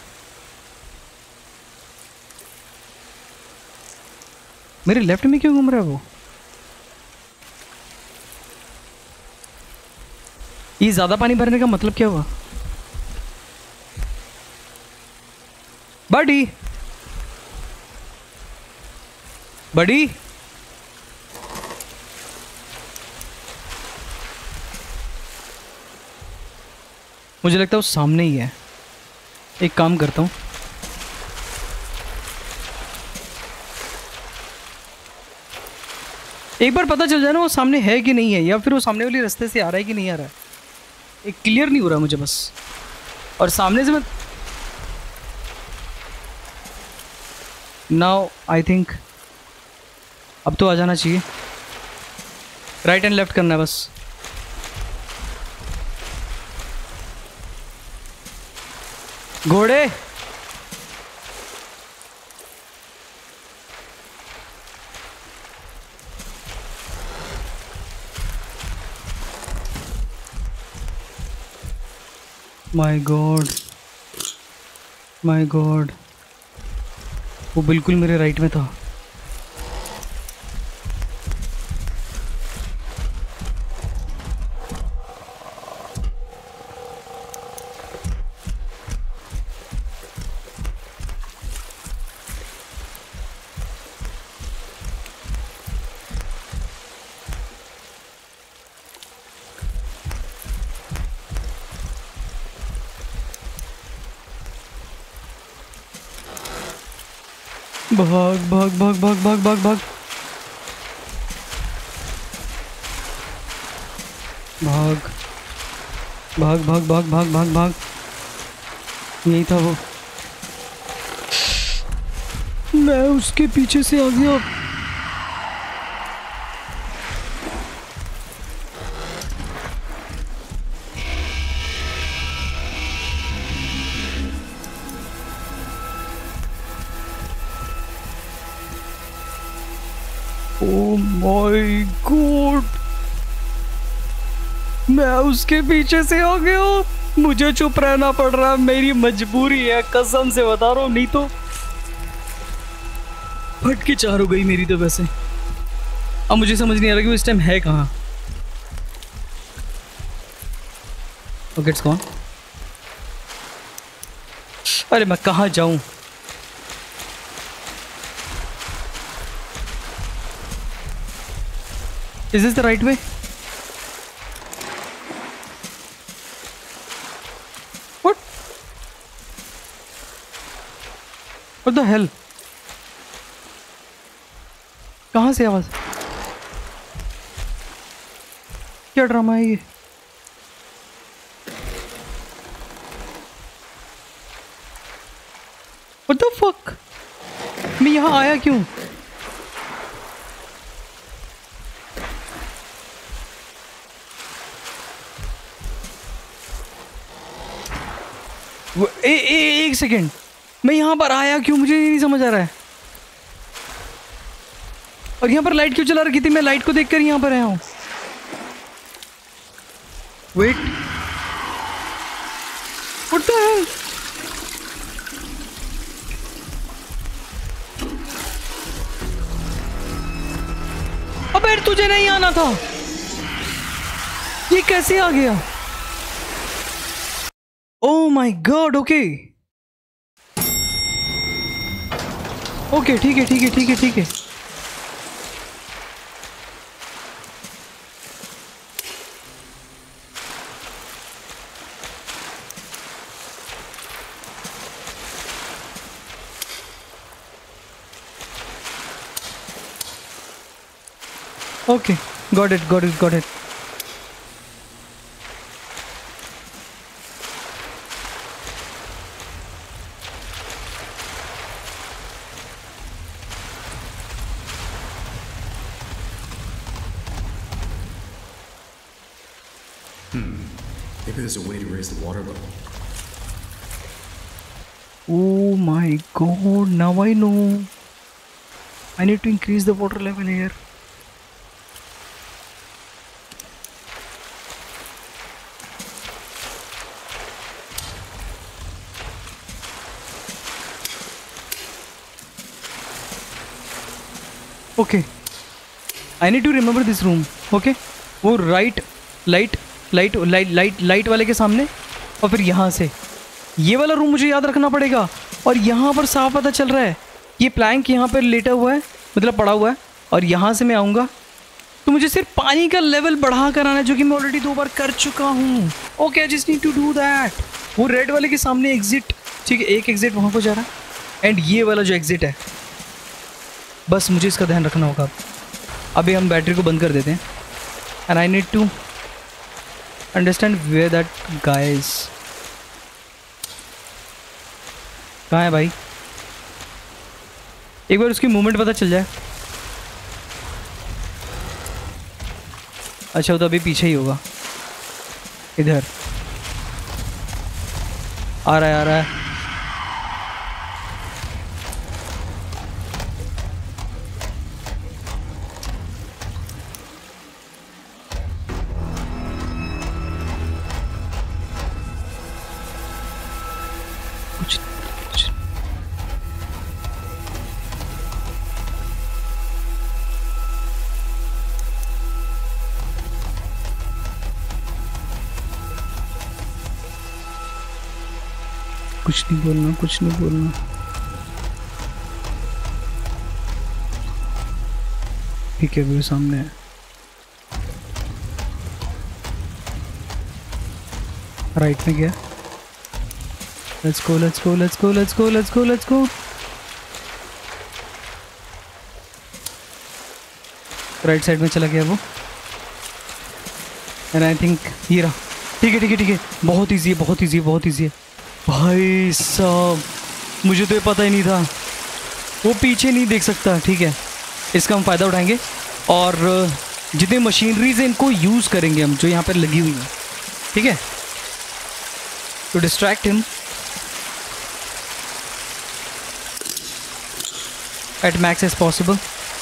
Speaker 1: मेरे लेफ्ट में क्यों घूम रहा है वो? ये ज्यादा पानी भरने का मतलब क्या हुआ? बड़ी बड़ी मुझे लगता है वो सामने ही है। एक काम करता हूँ, एक बार पता चल जाए ना वो सामने है कि नहीं है, या फिर वो सामने वाले रास्ते से आ रहा है कि नहीं आ रहा है। एक क्लियर नहीं हो रहा मुझे बस। और सामने से मैं नाउ आई थिंक अब तो आ जाना चाहिए। राइट एंड लेफ्ट करना है बस। घोड़े माय गॉड माय गॉड, वो बिल्कुल मेरे राइट में था। भाग भाग भाग भाग भाग भाग भाग भाग भाग भाग भाग भाग भाग भाग। यही था वो। मैं उसके पीछे से आ गया। Oh my God! मैं उसके पीछे से आ गया। मुझे चुप रहना पड़ रहा है, मेरी मजबूरी है, कसम से बता रहा हूँ, नहीं तो फट के चार हो गई मेरी तो। वैसे अब मुझे समझ नहीं आ रहा कि वो इस टाइम है कहाँ। Okay, it's gone. अरे मैं कहाँ जाऊँ? Is this the right way? What? What the hell? कहाँ से आवाज? क्या ड्रामा है ये? What the fuck? मैं यहाँ आया क्यों? ए, ए, एक सेकेंड, मैं यहाँ पर आया क्यों? मुझे नहीं समझ आ रहा है। और यहाँ पर लाइट क्यों चला रखी थी? मैं लाइट को देखकर यहाँ पर आया हूँ। Wait, what the hell? अबे तुझे नहीं आना था, ये कैसे आ गया? Oh my God, okay okay, ठीक है ठीक है ठीक है ठीक है। Okay, got it got it got it.
Speaker 2: Maybe there's a way to raise the water level.
Speaker 1: Oh my God, now I know. I need to increase the water level here. Okay, I need to remember this room. Okay, वो right light light light light light वाले के सामने, और फिर यहाँ से ये वाला रूम मुझे याद रखना पड़ेगा। और यहाँ पर साफ पता चल रहा है ये प्लैंक यहाँ पर लेटा हुआ है, मतलब पड़ा हुआ है, और यहाँ से मैं आऊँगा तो मुझे सिर्फ पानी का लेवल बढ़ा कर आना है, जो कि मैं ऑलरेडी दो बार कर चुका हूँ। Okay, I just need to do that. वो रेड वाले के सामने एग्जिट, ठीक है, एक एग्जिट वहाँ को जा रहा है, एंड ये वाला जो एग्जिट है, बस मुझे इसका ध्यान रखना होगा। अभी हम बैटरी को बंद कर देते हैं, and I need to understand where that guy is. कहाँ है भाई? एक बार उसकी मूवमेंट पता चल जाए। अच्छा, वो तो अभी पीछे ही होगा। इधर आ रहा है, आ रहा है। कुछ नहीं बोलना, कुछ नहीं बोलना। ठीक है, मेरे सामने है। राइट में गया। Let's go, let's go, let's go, let's go, let's go, let's go. Right side में चला गया वो, एंड आई थिंक ये रहा। ठीक है ठीक है ठीक है, बहुत ईजी है, बहुत ईजी है, बहुत ईजी है। भाई साहब, मुझे तो ये पता ही नहीं था वो पीछे नहीं देख सकता। ठीक है, इसका हम फ़ायदा उठाएंगे, और जितने मशीनरीज हैं इनको यूज़ करेंगे हम, जो यहाँ पर लगी हुई हैं। ठीक है, to distract him at max as possible.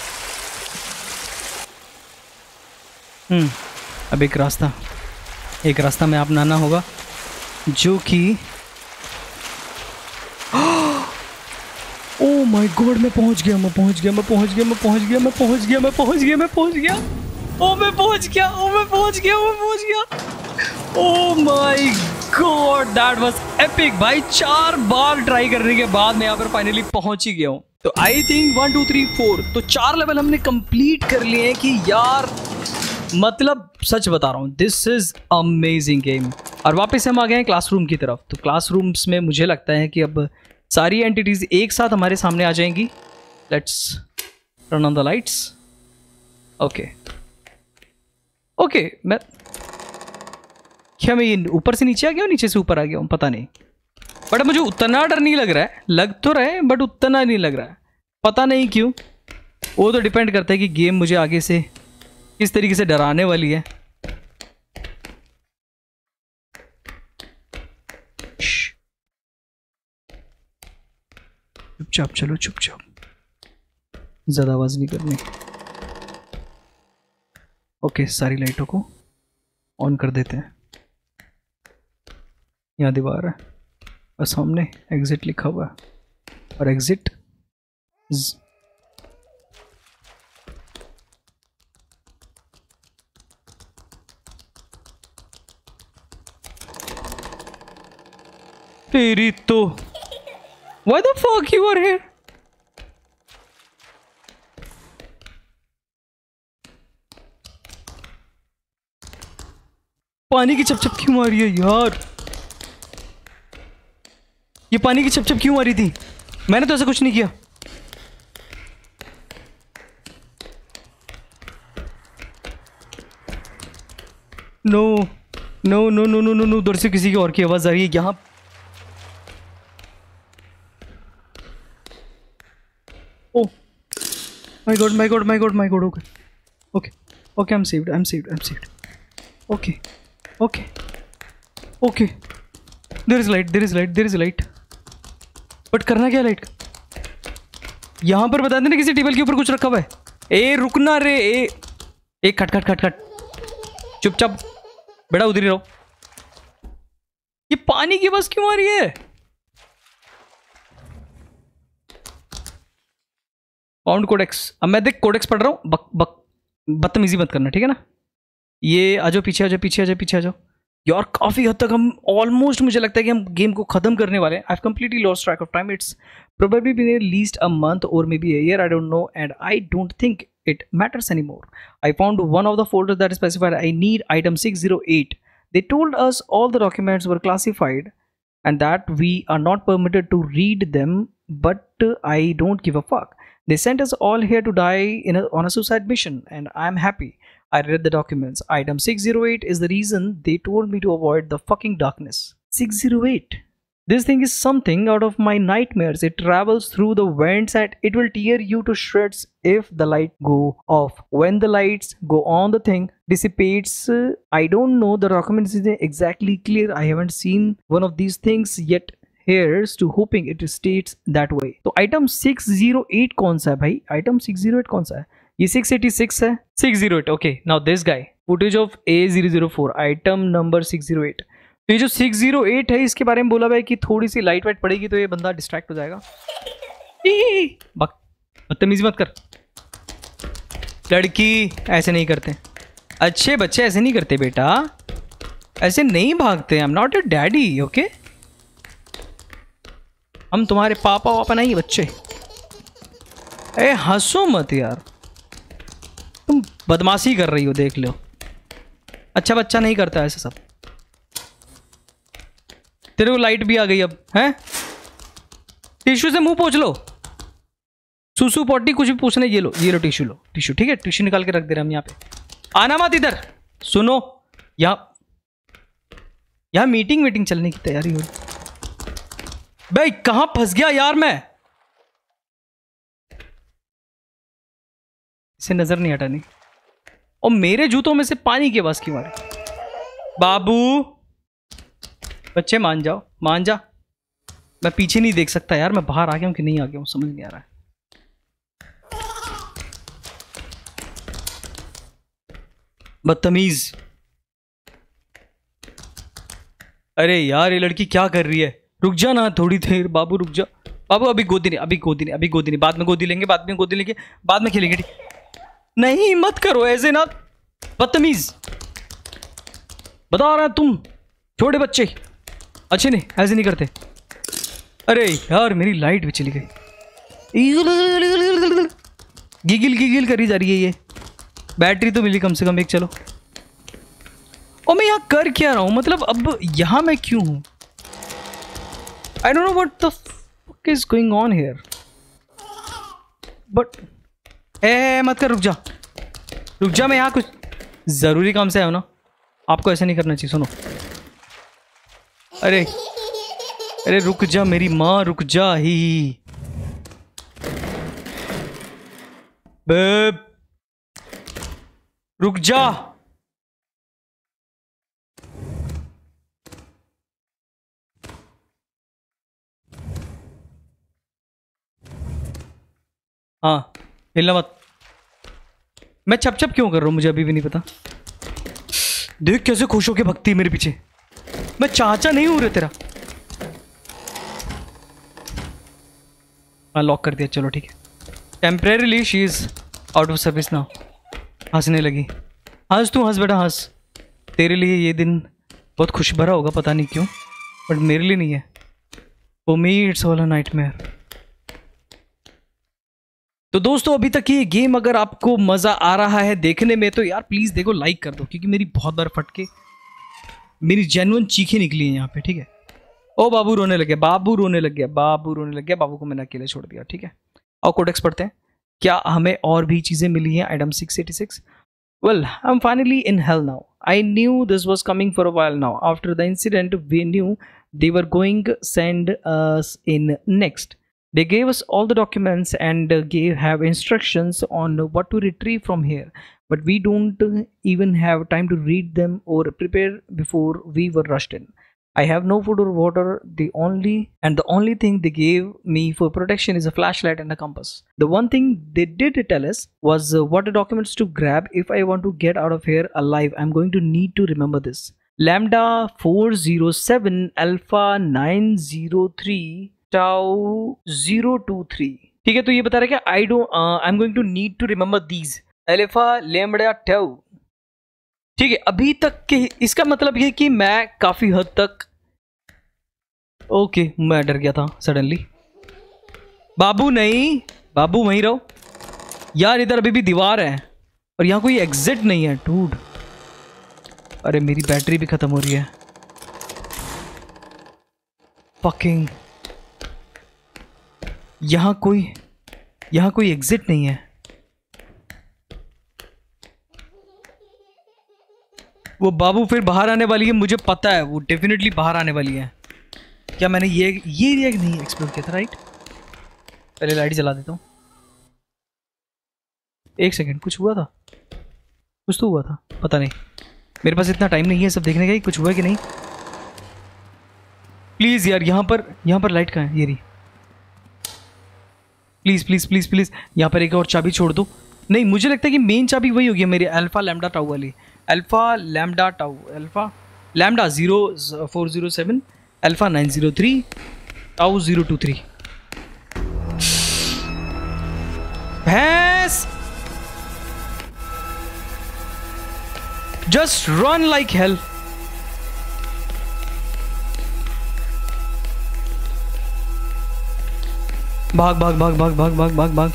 Speaker 1: Hmm अब एक रास्ता एक रास्ता में अपनाना होगा, जो कि ओह माय गॉड, मैं पहुंच गया, मैं पहुंच गया, मैं पहुंच गया, मैं पहुंच गया, मैं पहुंच गया, मैं पहुंच गया, मैं पहुंच गया। ओ मैं पहुंच गया, ओ मैं पहुंच गया, मैं पहुंच गया। Oh my God, that was epic भाई। चार बार ट्राई करने के बाद मैं यहाँ पर फाइनली पहुंच ही गया हूँ। तो I think one two three four, तो चार लेवल हमने कंप्लीट कर लिए हैं कि यार मतलब सच बता रहा हूँ, दिस इज अमेजिंग गेम। और वापस हम आ गए हैं क्लासरूम की तरफ। तो क्लासरूम्स में मुझे लगता है कि अब सारी एंटिटीज एक साथ हमारे सामने आ जाएंगी। Let's turn on the lights. Okay okay, मैं क्या मैं ये ऊपर से नीचे आ गया हूँ, नीचे से ऊपर आ गया हूँ, पता नहीं। बट मुझे उतना डर नहीं लग रहा है, लग तो रहा है बट उतना नहीं लग रहा है, पता नहीं क्यों। वो तो डिपेंड करता है कि गेम मुझे आगे से किस तरीके से डराने वाली है। चुपचाप चलो, चुपचाप, ज्यादा आवाज नहीं करनी। ओके, सारी लाइटों को ऑन कर देते हैं। यहाँ दीवार है और सामने एग्जिट लिखा हुआ है, और एग्जिट तेरी तो Why the fuck you are here? पानी की चपचप क्यों मारी है यार? ये पानी की चपचप क्यों मारी थी? मैंने तो ऐसा कुछ नहीं किया। No no no no no no no, उधर से किसी की और की आवाज आ रही है यहाँ। Oh my god, my god, my god, my god. Okay, okay, okay. I'm saved. I'm saved. I'm saved. Okay, okay, okay. There is light. There is light. There is light. But करना क्या लाइट का? यहाँ पर बता देना किसी टेबल के ऊपर कुछ रखा हुआ है। ए रुकना रे, ए ए खट खट खट खट, चुपचाप बेटा उधर ही रहो। ये पानी की बस क्यों आ रही है? Found codex. अब मैं देख कोडेक्स पढ़ रहा हूँ, बक बक बदतमीजी मत करना, ठीक है ना? ये आ जाओ, पीछे आ जाओ, पीछे आ जाओ, पीछे आ जाओ। यार काफ़ी हद तक हम ऑलमोस्ट, मुझे लगता है कि हम गेम को ख़त्म करने वाले हैं। I have completely lost track of time. It's probably been at least a month और maybe a year, I don't know, and I don't think it matters anymore. I found one of the folders that is specified. I need item six zero eight. They told us all the documents were classified and that we are not permitted to read them, but uh, I don't give a fuck. They sent us all here to die in a, on a suicide mission, and I'm happy. I read the documents. Item six zero eight is the reason they told me to avoid the fucking darkness. six zero eight. This thing is something out of my nightmares. It travels through the vents and it will tear you to shreds if the light go off. When the lights go on, the thing dissipates. Uh, I don't know. The documents is exactly clear. I haven't seen one of these things yet. Here's to hoping it states that way. तो item six zero eight कौन सा है भाई? Item six zero eight कौन सा है? ये six eighty-six है. six zero eight. Okay. Now this guy. Footage of A zero zero four. Item number six zero eight. तो ये जो six zero eight है, इसके बारे में बोला भाई कि थोड़ी सी लाइट वाइट पड़ेगी तो ये बंदा डिस्ट्रैक्ट हो जाएगा। बदतमीजी मत कर, लड़की ऐसे नहीं करते, अच्छे बच्चे ऐसे नहीं करते बेटा, ऐसे नहीं भागते। I am not your daddy, okay? हम तुम्हारे पापा वापा नहीं बच्चे। ए हंसो मत यार, तुम बदमाशी कर रही हो, देख लो। अच्छा बच्चा नहीं करता ऐसे सब। तेरे को लाइट भी आ गई अब, हैं? टिश्यू से मुंह पोंछ लो, सुसु पॉटी कुछ भी पूछना, ये लो, ये लो टिश्यू, लो टिश्यू, ठीक है? टिश्यू निकाल के रख दे रहे हम यहाँ पे। आना मत इधर, सुनो, यहाँ यहाँ मीटिंग मीटिंग चलने की तैयारी हो रही। भाई कहाँ फंस गया यार मैं? इसे नजर नहीं हटानी। और मेरे जूतों में से पानी की आवाज क्यों आ रही? बाबू बच्चे मान जाओ, मान जा। मैं पीछे नहीं देख सकता यार, मैं बाहर आ गया हूं कि नहीं आ गया हूं, समझ नहीं आ रहा है। बदतमीज। अरे यार ये लड़की क्या कर रही है? रुक जा ना थोड़ी देर बाबू, रुक जा बाबू। अभी गोदी नहीं, अभी गोदी नहीं, अभी गोदी नहीं, बाद में गोदी लेंगे, बाद में गोदी लेंगे, बाद में खेलेंगे, ठीक? नहीं मत करो ऐसे ना, बदतमीज। बता रहा तुम छोटे बच्चे अच्छे नहीं, ऐसे नहीं करते। अरे यार मेरी लाइट भी चली गई। गिगिल गिगिल करी जा रही है ये। बैटरी तो मिली कम से कम एक। चलो, और मैं यहाँ कर क्या रहा हूँ? मतलब अब यहाँ मैं क्यों हूँ? I don't know what the fuck is going on here. But ए मत कर, रुक जा रुक जा, मैं यहाँ कुछ जरूरी काम से आया हूँ ना। आपको ऐसा नहीं करना चाहिए। सुनो, अरे अरे रुक जा मेरी माँ, रुक जा ही। बेब रुक जा। हाँ, हिलना मत। मैं छप छप क्यों कर रहा हूँ मुझे अभी भी नहीं पता। देख कैसे खुश होके भगती मेरे पीछे। मैं चाचा नहीं हूं रे तेरा। हाँ, लॉक कर दिया। चलो ठीक है। Temporarily she is out of service now. हंसने लगी। हंस तू, हंस बेटा हंस। तेरे लिए ये दिन बहुत खुश भरा होगा, पता नहीं क्यों, बट मेरे लिए नहीं है। For me it's all a nightmare. तो दोस्तों, अभी तक ये गेम अगर आपको मजा आ रहा है देखने में तो यार प्लीज देखो, लाइक कर दो, क्योंकि मेरी बहुत बार फटके मेरी जेन्युइन चीखें निकली हैं यहाँ पे। ठीक है। ओ बाबू रोने लग गया, बाबू रोने लग गया, बाबू रोने लग गया। बाबू को मैंने अकेले छोड़ दिया। ठीक है। और कोडेक्स पढ़ते हैं। क्या हमें और भी चीजें मिली हैं? Item six eighty six. Well, I'm finally in hell now. I knew this was coming for a while now. After the incident, we knew they were going to send us in next. They gave us all the documents and uh, gave have instructions on what to retrieve from here. But we don't uh, even have time to read them or prepare before we were rushed in. I have no food or water. The only and the only thing they gave me for protection is a flashlight and a compass. The one thing they did tell us was uh, what documents to grab if I want to get out of here alive. I'm going to need to remember this. Lambda four zero seven Alpha nine zero three Tau zero two three. ठीक है, तो ये बता रहा है कि I don't uh, I'm going to need to remember these. Alpha Lambda Tau. ठीक है, अभी तक के इसका मतलब ये कि मैं काफी हद तक ओके okay, मैं डर गया था सडनली। बाबू नहीं, बाबू वहीं रहो यार। इधर अभी भी दीवार है और यहाँ कोई एग्जिट नहीं है डूड। अरे मेरी बैटरी भी खत्म हो रही है। फकिंग यहाँ कोई यहाँ कोई एग्जिट नहीं है। वो बाबू फिर बाहर आने वाली है, मुझे पता है वो डेफिनेटली बाहर आने वाली है। क्या मैंने ये ये एरिया नहीं एक्सप्लोर किया था? राइट, पहले लाइट जला देता हूँ। एक सेकंड, कुछ हुआ था? कुछ तो हुआ था, पता नहीं। मेरे पास इतना टाइम नहीं है सब देखने का ही कुछ हुआ कि नहीं। प्लीज यार, यहाँ पर यहाँ पर लाइट कहाँ है? ये रही। प्लीज प्लीज प्लीज प्लीज यहाँ पर एक और चाबी छोड़ दो। नहीं, मुझे लगता है कि मेन चाबी वही होगी मेरी अल्फा लैम्डा टाउ वाली। Alpha lambda tau, alpha lambda zero four zero seven alpha nine zero three tau zero two three. भैंस, जस्ट रन लाइक हेल। भाग भाग भाग भाग भाग भाग भाग भाग।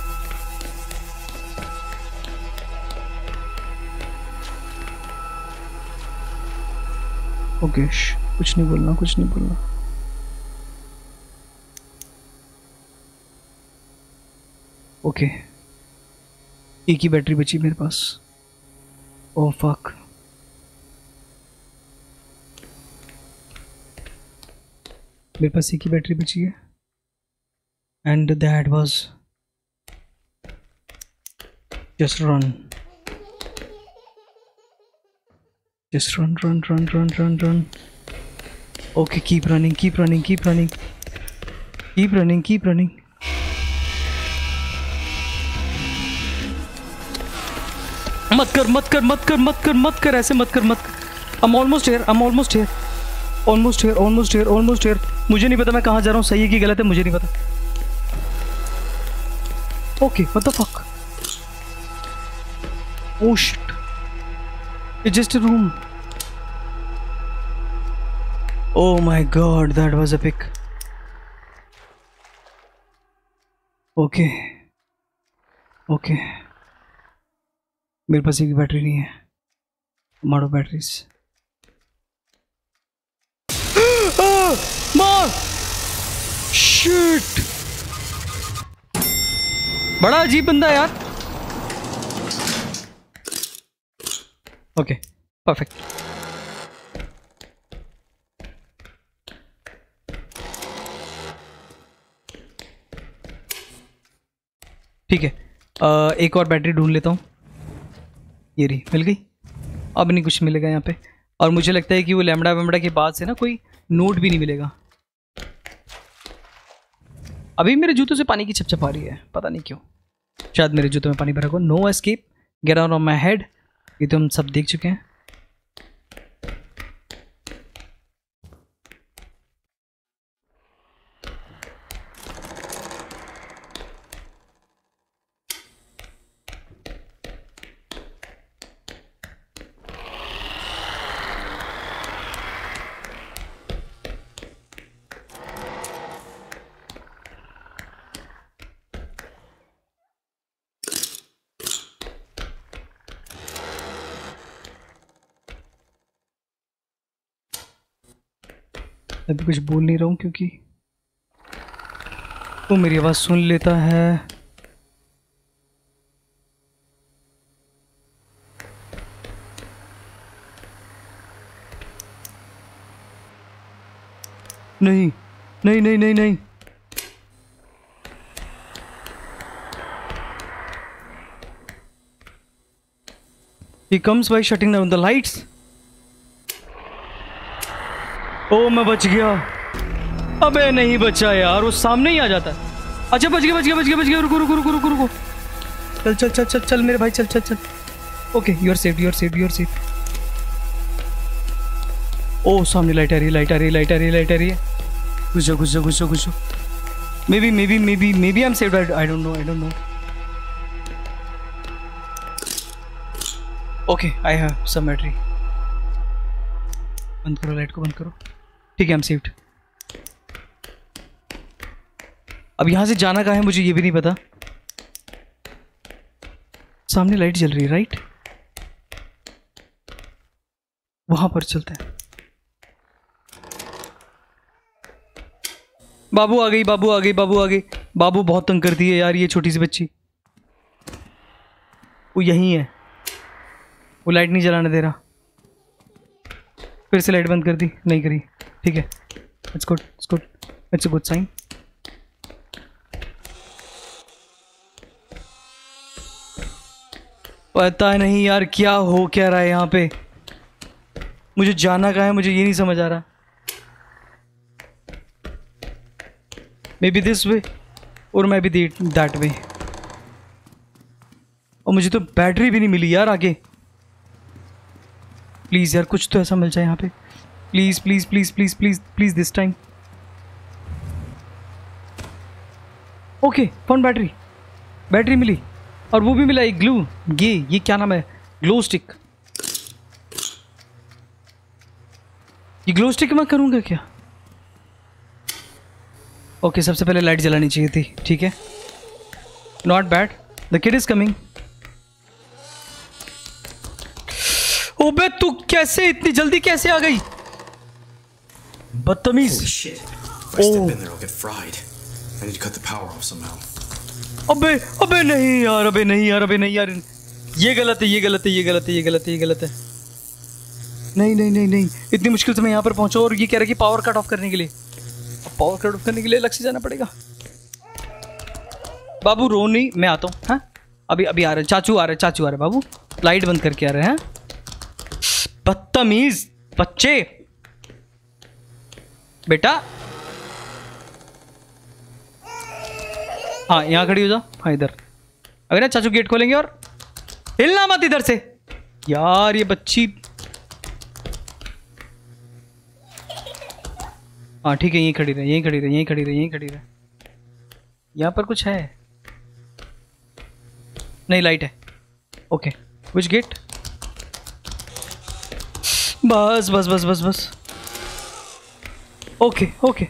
Speaker 1: ओके, कुछ नहीं बोलना, कुछ नहीं बोलना। ओके, एक ही बैटरी बची मेरे पास। ओह फक, मेरे पास एक ही बैटरी बची है। And that was just run, just run run run run run run. Okay, keep running, keep running, keep running, keep running, keep running. मत कर मत कर मत कर मत कर मत कर ऐसे मत कर मत कर। I'm almost here, I'm almost here, almost here, almost here, almost here. मुझे नहीं पता मैं कहाँ जा रहा हूँ, सही है कि गलत है मुझे नहीं पता। Okay, what the fuck? Oh shit. It's just a room. Oh my god, that was epic. Okay. Okay. मेरे पास एक भी बैटरी नहीं है। मारो बैटरीज। मार। शिट, बड़ा अजीब बंदा है यार। Okay perfect. ठीक है, uh, एक और बैटरी ढूंढ लेता हूँ। ये रही, मिल गई। अब नहीं कुछ मिलेगा यहाँ पे, और मुझे लगता है कि वो लैम्बडा वैम्बडा के बाद से ना कोई नोट भी नहीं मिलेगा। अभी मेरे जूतों से पानी की छपछप आ रही है, पता नहीं क्यों। शायद मेरे जूतों में पानी भरा हो। No escape, get out of my head, ये तो हम सब देख चुके हैं। मैं भी कुछ बोल नहीं रहा हूँ क्योंकि वो मेरी आवाज़ सुन लेता है। नहीं नहीं नहीं नहीं नहीं, he comes by shutting down the lights. ओ मैं बच गया। अबे नहीं बचा यार, वो सामने ही आ जाता है। अच्छा बच गया बच गया बच गया बच गया। रुको रुको रुको रुको रुको, चल चल चल चल चल मेरे भाई, चल चल चल। Okay you are safe you are safe you are safe. ओ सामने लाइट आ रही है लाइट आ रही है लाइट आ रही है लाइट आ रही है। घुस जाओ घुस जाओ घुस जाओ घुस जाओ। Maybe maybe maybe maybe I am safe, I don't know I don't know. Okay I have some battery. बंद करो लाइट को, बंद करो। ठीक है, आई एम सेव्ड। अब यहाँ से जाना कहाँ है मुझे ये भी नहीं पता। सामने लाइट जल रही है, राइट? वहां पर चलते हैं। बाबू आ गई बाबू आ गई बाबू आ गई। बाबू बहुत तंग करती है यार ये छोटी सी बच्ची। वो यहीं है, वो लाइट नहीं जलाने दे रहा। फिर से लाइट बंद कर दी, नहीं करी। ठीक है, it's good it's good it's a good sign. पता नहीं यार क्या हो क्या रहा है यहाँ पे। मुझे जाना कहाँ है मुझे ये नहीं समझ आ रहा। मे बी दिस वे और मे बी दैट वे। और मुझे तो बैटरी भी नहीं मिली यार आगे। प्लीज़ यार कुछ तो ऐसा मिल जाए यहाँ पे। Please please please please please please this time. Okay phone battery battery मिली, और वो भी मिला एक ग्लू। ये ये क्या नाम है? Glow stick. ये ग्लो स्टिक मैं करूँगा क्या? ओके सबसे पहले लाइट जलानी चाहिए थी। ठीक है, not bad. The kid is coming. ओबे तू कैसे इतनी जल्दी कैसे आ गई? बदतमीज।
Speaker 2: Holy shit. If I step in there, I'll get fried. I need to cut the power off somehow.
Speaker 1: अबे अबे नहीं यार, अबे नहीं यार, अबे नहीं यार, ये गलत है ये गलत है ये गलत है ये गलत है ये गलत है। नहीं नहीं नहीं नहीं, इतनी मुश्किल से मैं यहाँ पर पहुंचा और ये कह रहा है कि पावर कट ऑफ करने के लिए। अब पावर कट ऑफ करने के लिए अलग से जाना पड़ेगा। बाबू रो नहीं, मैं आता हूँ। हाँ अभी अभी आ रहे, चाचू आ रहे चाचू आ रहे। बाबू लाइट बंद करके आ रहे हैं। बदतमीज बच्चे। बेटा हाँ यहाँ खड़ी हो जाओ। हाँ इधर। अगर ना चाचू गेट खोलेंगे और हिलना मत इधर से। यार ये बच्ची। हाँ ठीक है, यहीं खड़ी रहे यहीं खड़ी रहे यहीं खड़ी रहे यहीं खड़ी रहे। यहाँ पर कुछ है? नहीं लाइट है। Okay which gate? बस बस बस बस बस। Okay okay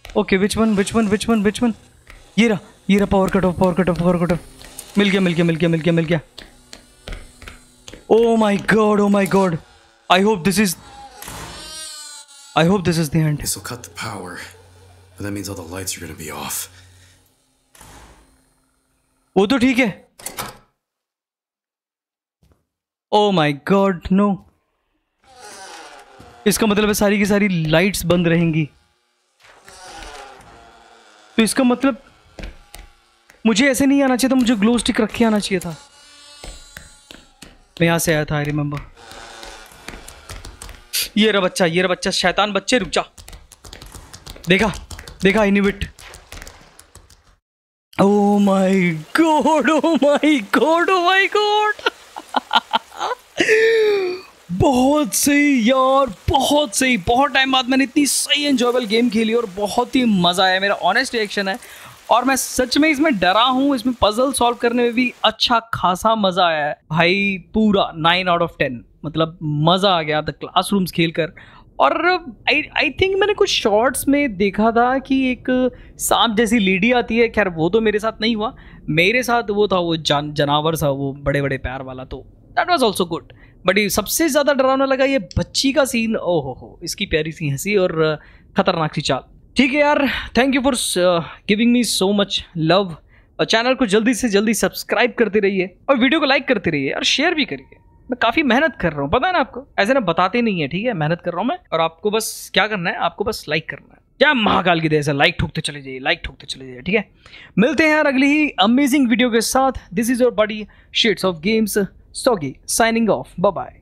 Speaker 1: okay which one which one which one which one ये रहा ये रहा power cut off power cut off power cut off मिल गया मिल गया मिल गया मिल गया मिल गया oh my God oh my God I hope this is I hope this is the end
Speaker 2: This will cut the power, but that means all the lights are gonna be off.
Speaker 1: वो तो ठीक है ओ माय गॉड नो इसका मतलब है सारी की सारी लाइट्स बंद रहेंगी तो इसका मतलब मुझे ऐसे नहीं आना चाहिए था मुझे ग्लो स्टिक रख के आना चाहिए था मैं यहां से आया था आई रिमेंबर ये रहा बच्चा ये रहा बच्चा शैतान बच्चे रुक जा देखा देखा I knew it oh my God oh my God oh my God बहुत सही यार बहुत सही बहुत टाइम बाद मैंने इतनी सही एंजॉयबल गेम खेली और बहुत ही मज़ा आया मेरा ऑनेस्ट रिएक्शन है और मैं सच में इसमें डरा हूँ इसमें पजल सॉल्व करने में भी अच्छा खासा मज़ा आया है भाई पूरा नाइन आउट ऑफ टेन मतलब मज़ा आ गया द क्लासरूम्स खेल कर और आई आई थिंक मैंने कुछ शॉर्ट्स में देखा था कि एक सांप जैसी लेडी आती है खैर वो तो मेरे साथ नहीं हुआ मेरे साथ वो था वो जान जानवर सा वो बड़े बड़े पैर वाला तो that was also good but ये सबसे ज़्यादा डरावना लगा ये बच्ची का सीन ओ हो हो इसकी प्यारी सी हंसी और खतरनाक सी चाल ठीक है यार thank you for giving me so much love और चैनल को जल्दी से जल्दी सब्सक्राइब करते रहिए और वीडियो को लाइक करते रहिए और शेयर भी करिए मैं काफ़ी मेहनत कर रहा हूँ पता है ना आपको ऐसे ना बताते नहीं है ठीक है मेहनत कर रहा हूँ मैं और आपको बस क्या करना है आपको बस लाइक करना है क्या महाकाल की देर से लाइक ठोकते चले जाइए लाइक ठोकते चले जाइए ठीक है मिलते हैं यार अगली ही अमेजिंग वीडियो के साथ this is your buddy shades of games soggy signing off bye bye